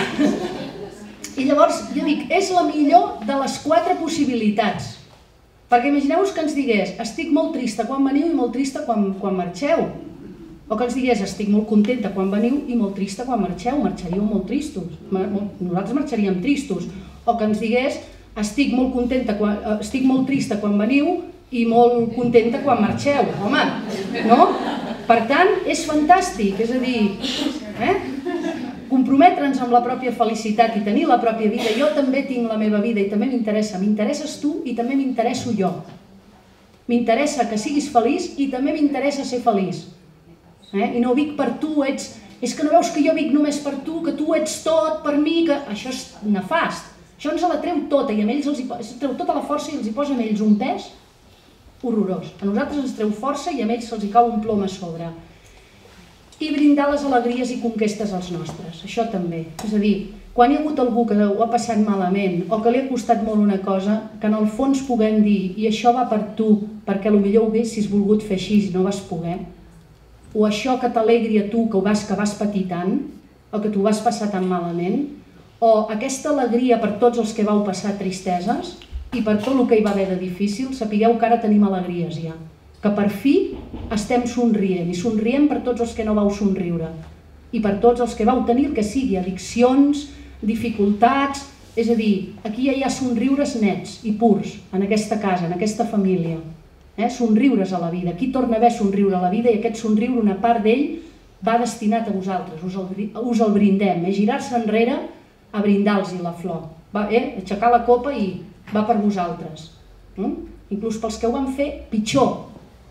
I llavors, jo dic, és la millor de les quatre possibilitats. Perquè imagineu-vos que ens digués: estic molt trista quan veniu i molt trista quan, quan marxeu. O que ens digués: estic molt contenta quan veniu i molt trista quan marxeu. Marxaríeu molt tristos. Nosaltres marxaríem tristos. O que ens digués: estic molt contenta quan, estic molt trista quan veniu i molt contenta quan marxeu. Home, no? Per tant, és fantàstic, és a dir, eh? comprometre'ns amb la pròpia felicitat i tenir la pròpia vida. Jo també tinc la meva vida i també m'interessa. M'interesses tu i també m'interesso jo. M'interessa que siguis feliç i també m'interessa ser feliç. Eh? I no ho dic per tu, ets... és que no veus que jo vic només per tu, que tu ets tot per mi, que... Això és nefast. Això ens la treu tota i a ells els hi... es treu tota la força i els hi posa a ells un pes horrorós. A nosaltres ens treu força i a ells se'ls hi cau un plom a sobre. I brindar les alegries i conquestes als nostres, això també. És a dir, quan hi ha hagut algú que ho ha passat malament o que li ha costat molt una cosa, que en el fons puguem dir: i això va per tu, perquè potser ho haguessis volgut fer així i no vas poder, o això que t'alegri a tu, que ho vas, que vas patir tant, o que t'ho vas passar tan malament, o aquesta alegria per tots els que vau passar tristeses i per tot el que hi va haver de difícil, sapigueu que ara tenim alegries ja. Que per fi estem somrient, i somriem per tots els que no vau somriure, i per tots els que vau tenir el que sigui, addiccions, dificultats, és a dir, aquí ja hi ha somriures nets i purs, en aquesta casa, en aquesta família, eh? somriures a la vida. Aquí torna a haver somriure a la vida i aquest somriure, una part d'ell, va destinat a vosaltres, us el, us el brindem, eh? girar-se enrere a brindar-los la flor, va, eh? aixecar la copa i va per vosaltres, eh? inclús pels que ho van fer pitjor,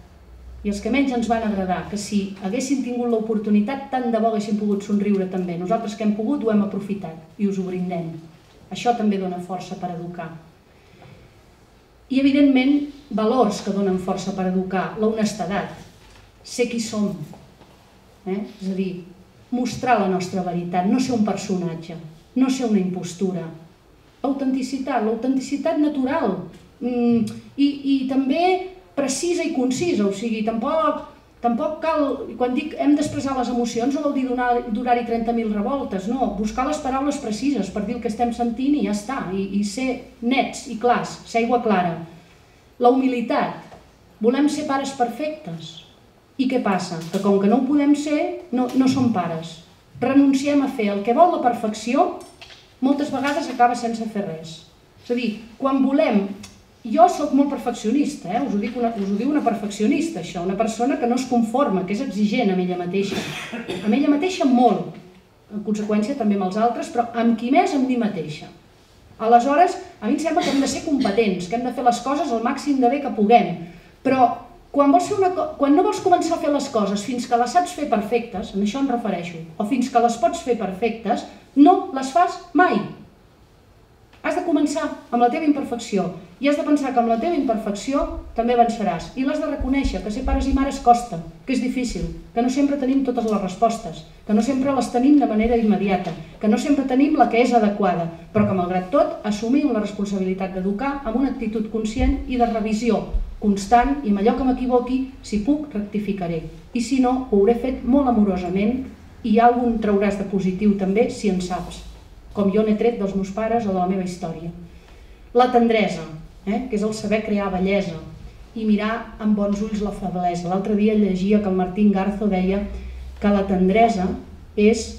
i els que menys ens van agradar, que si haguessin tingut l'oportunitat, tant de bo haguessin pogut somriure també. Nosaltres que hem pogut ho hem aprofitat i us ho brindem. Això també dona força per educar. I evidentment, valors que donen força per educar, l'honestedat, ser qui som, eh? és a dir, mostrar la nostra veritat, no ser un personatge, no ser una impostura. L'autenticitat, l'autenticitat natural, mm, i, i també precisa i concisa, o sigui, tampoc, tampoc cal, quan dic hem d'expressar les emocions no vol dir donar-hi trenta mil revoltes, no, buscar les paraules precises per dir el que estem sentint i ja està, i, i ser nets i clars, ser aigua clara. La humilitat, volem ser pares perfectes, i què passa? Que com que no ho podem ser, no, no som pares. Renunciem a fer el que vol la perfecció, moltes vegades acaba sense fer res. És a dir, quan volem... Jo soc molt perfeccionista, eh? us, ho dic una, us ho diu una perfeccionista, això, una persona que no es conforma, que és exigent amb ella mateixa. Amb ella mateixa molt, en conseqüència també amb els altres, però amb qui més amb mi mateixa. Aleshores, a mi em sembla que hem de ser competents, que hem de fer les coses al màxim de bé que puguem, però quan, vols fer una, quan no vols començar a fer les coses fins que les saps fer perfectes, en això em refereixo, o fins que les pots fer perfectes, no les fas mai. Has de començar amb la teva imperfecció i has de pensar que amb la teva imperfecció també avançaràs. I l'has de reconèixer, que ser pares i mares costa, que és difícil, que no sempre tenim totes les respostes, que no sempre les tenim de manera immediata, que no sempre tenim la que és adequada, però que malgrat tot assumim la responsabilitat d'educar amb una actitud conscient i de revisió constant, i amb allò que m'equivoqui, si puc, rectificaré. I si no, ho hauré fet molt amorosament i alguna cosa trauràs de positiu també si en saps, com jo n'he tret dels meus pares o de la meva història. La tendresa, eh? que és el saber crear bellesa i mirar amb bons ulls la feblesa. L'altre dia llegia que el Martín Garzo deia que la tendresa és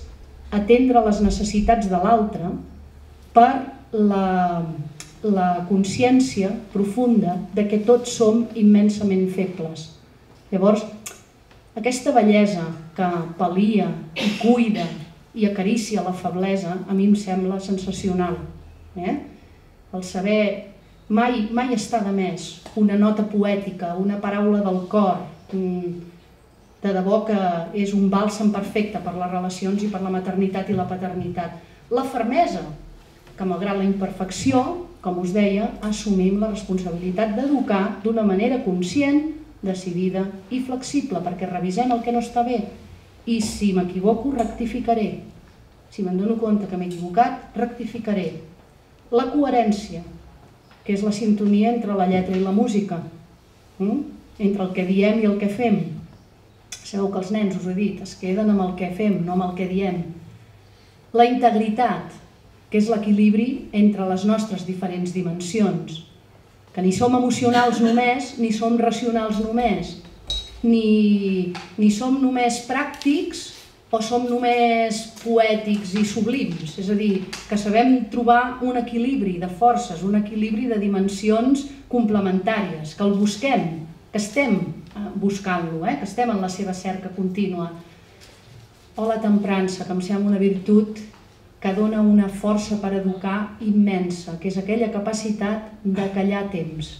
atendre les necessitats de l'altre per la, la consciència profunda de que tots som immensament febles. Llavors, aquesta bellesa que pal·lia i cuida i acaricia la feblesa a mi em sembla sensacional. Eh? El saber mai, mai està de més una nota poètica, una paraula del cor, de debò que és un bàlsam perfecte per les relacions i per la maternitat i la paternitat. La fermesa, que malgrat la imperfecció, com us deia, assumim la responsabilitat d'educar d'una manera conscient, decidida i flexible, perquè revisem el que no està bé. I si m'equivoco, rectificaré. Si me'n dono compte que m'he equivocat, rectificaré. La coherència, que és la sintonia entre la lletra i la música, entre el que diem i el que fem. Sabeu que els nens, us ho he dit, es queden amb el que fem, no amb el que diem. La integritat, que és l'equilibri entre les nostres diferents dimensions, que ni som emocionals només, ni som racionals només, ni, ni som només pràctics o som només poètics i sublims. És a dir, que sabem trobar un equilibri de forces, un equilibri de dimensions complementàries, que el busquem, que estem buscant-lo, eh? que estem en la seva cerca contínua. O la temprança, que em sembla una virtut que dona una força per educar immensa, que és aquella capacitat de callar temps.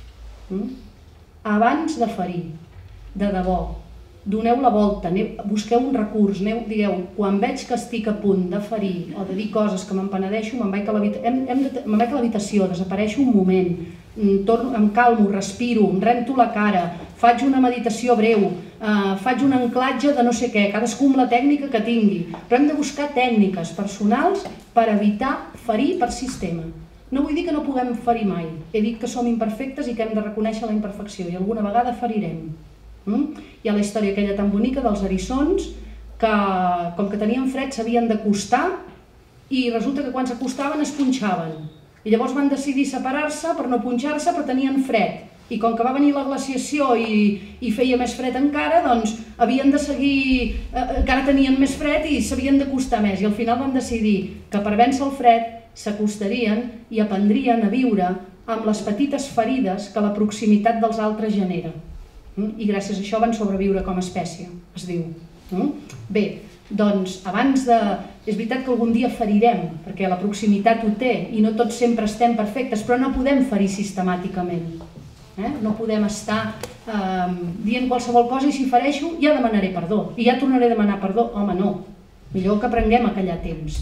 Abans de ferir, de debò, doneu la volta, busqueu un recurs, digueu, quan veig que estic a punt de ferir o de dir coses que me'n penedeixo, me'n vaig a l'habitació, desapareixo un moment, em calmo, respiro, em rento la cara, faig una meditació breu, faig un anclatge de no sé què, cadascú amb la tècnica que tingui, però hem de buscar tècniques personals per evitar ferir per sistema. No vull dir que no puguem ferir mai, he dit que som imperfectes i que hem de reconèixer la imperfecció i alguna vegada ferirem. Hi ha la història aquella tan bonica dels eriçons que, com que tenien fred, s'havien d'acostar i resulta que quan s'acostaven es punxaven. I llavors van decidir separar-se per no punxar-se, però tenien fred. I com que va venir la glaciació i feia més fred encara, doncs havien de seguir, encara tenien més fred i s'havien d'acostar més. I al final van decidir que per vèncer el fred s'acostarien i aprendrien a viure amb les petites ferides que la proximitat dels altres genera. I gràcies a això van sobreviure com a espècie, es diu. Bé, doncs abans de... És veritat que algun dia ferirem, perquè la proximitat ho té i no tots sempre estem perfectes, però no podem ferir sistemàticament. No podem estar dient qualsevol cosa i si fereixo ja demanaré perdó i ja tornaré a demanar perdó. Home, no. Millor que aprenguem a callar temps.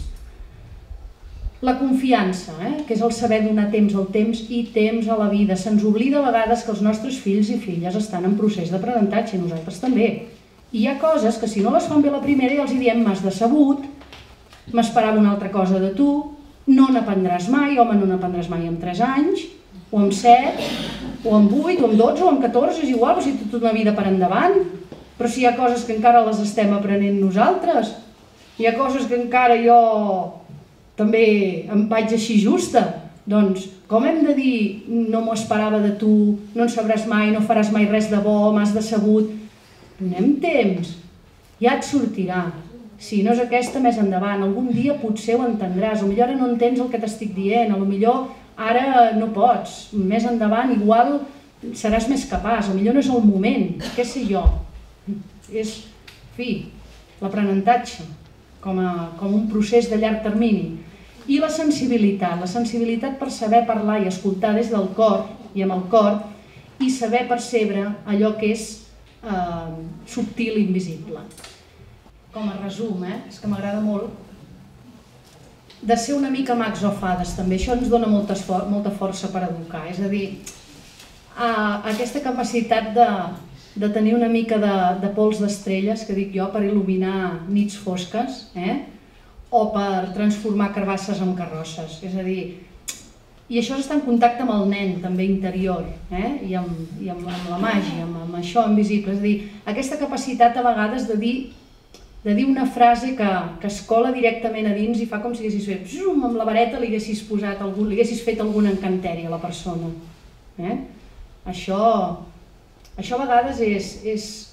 La confiança, que és el saber donar temps al temps i temps a la vida. Se'ns oblida a vegades que els nostres fills i filles estan en procés d'aprenentatge, nosaltres també. I hi ha coses que si no les fan bé la primera ja els diem m'has decebut, m'esperava una altra cosa de tu, no n'aprendràs mai, home, no n'aprendràs mai en tres anys, o en set, o en vuit, o en dotze, o en catorze, és igual, o si té tota una vida per endavant. Però si hi ha coses que encara les estem aprenent nosaltres, hi ha coses que encara jo també em vaig així justa, doncs com hem de dir no m'ho esperava de tu, no en sabràs mai, no faràs mai res de bo, m'has decebut? Donem temps, ja et sortirà. Si no és aquesta, més endavant, algun dia potser ho entendràs, potser ara no entens el que t'estic dient, potser ara no pots, més endavant igual seràs més capaç, potser no és el moment, què sé jo. És, en fi, l'aprenentatge com un procés de llarg termini. I la sensibilitat, la sensibilitat per saber parlar i escoltar des del cor i amb el cor i saber percebre allò que és subtil i invisible. Com a resum, és que m'agrada molt, de ser una mica mags o fades també, això ens dona molta força per educar, és a dir, aquesta capacitat de tenir una mica de pols d'estrelles, que dic jo, per il·luminar nits fosques, o per transformar carbasses en carrosses, és a dir, i això està en contacte amb el nen també interior, i amb la màgia, amb això invisible, és a dir, aquesta capacitat a vegades de dir de dir una frase que es cola directament a dins i fa com si haguessis fet amb la vareta li haguessis posat algun, li haguessis fet algun encanteri a la persona. Això a vegades és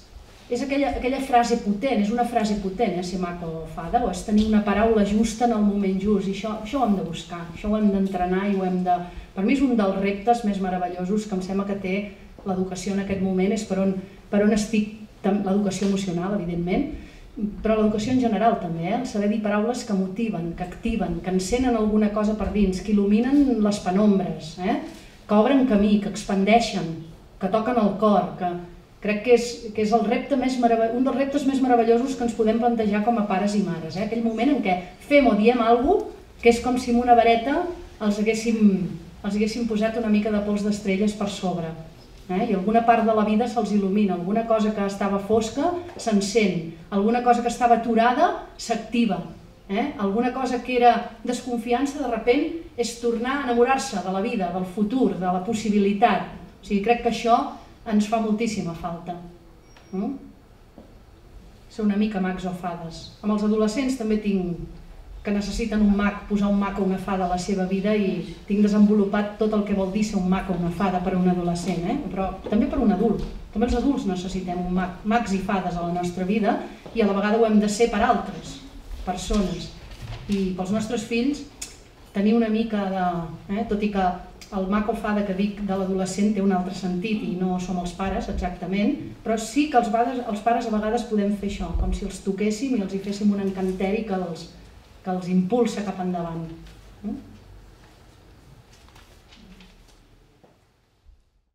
és aquella, aquella frase potent, és una frase potent, eh, ser maca o fada, o és tenir una paraula justa en el moment just, i això, això ho hem de buscar, això ho hem d'entrenar i ho hem de... Per mi és un dels reptes més meravellosos que em sembla que té l'educació en aquest moment, és per on, per on estic, l'educació emocional, evidentment, però l'educació en general també, eh? El saber dir paraules que motiven, que activen, que encenen alguna cosa per dins, que il·luminen les penombres, eh? Que obren camí, que expandeixen, que toquen el cor, que crec que és, que és el repte més un dels reptes més meravellosos que ens podem plantejar com a pares i mares. Eh? Aquell moment en què fem o diem alguna cosa que és com si amb una vareta els haguéssim, els haguéssim posat una mica de pols d'estrelles per sobre. Eh? I alguna part de la vida se'ls il·lumina, alguna cosa que estava fosca s'encén, alguna cosa que estava aturada s'activa. Eh? Alguna cosa que era desconfiança, de sobte, és tornar a enamorar-se de la vida, del futur, de la possibilitat. O sigui, crec que això ens fa moltíssima falta. Mm? Ser una mica mags o fades. Amb els adolescents també tinc que necessiten un mag, posar un mag o una fada a la seva vida, i tinc desenvolupat tot el que vol dir ser un mag o una fada per a un adolescent, eh? Però també per a un adult. També els adults necessitem un mag, mags i fades a la nostra vida, i a la vegada ho hem de ser per altres persones. I pels nostres fills tenir una mica de... Eh? Tot i que el mag o fada que dic de l'adolescent té un altre sentit i no som els pares exactament, però sí que els pares, els pares a vegades podem fer això, com si els toquéssim i els hi féssim un encanteri que els, que els impulsa cap endavant.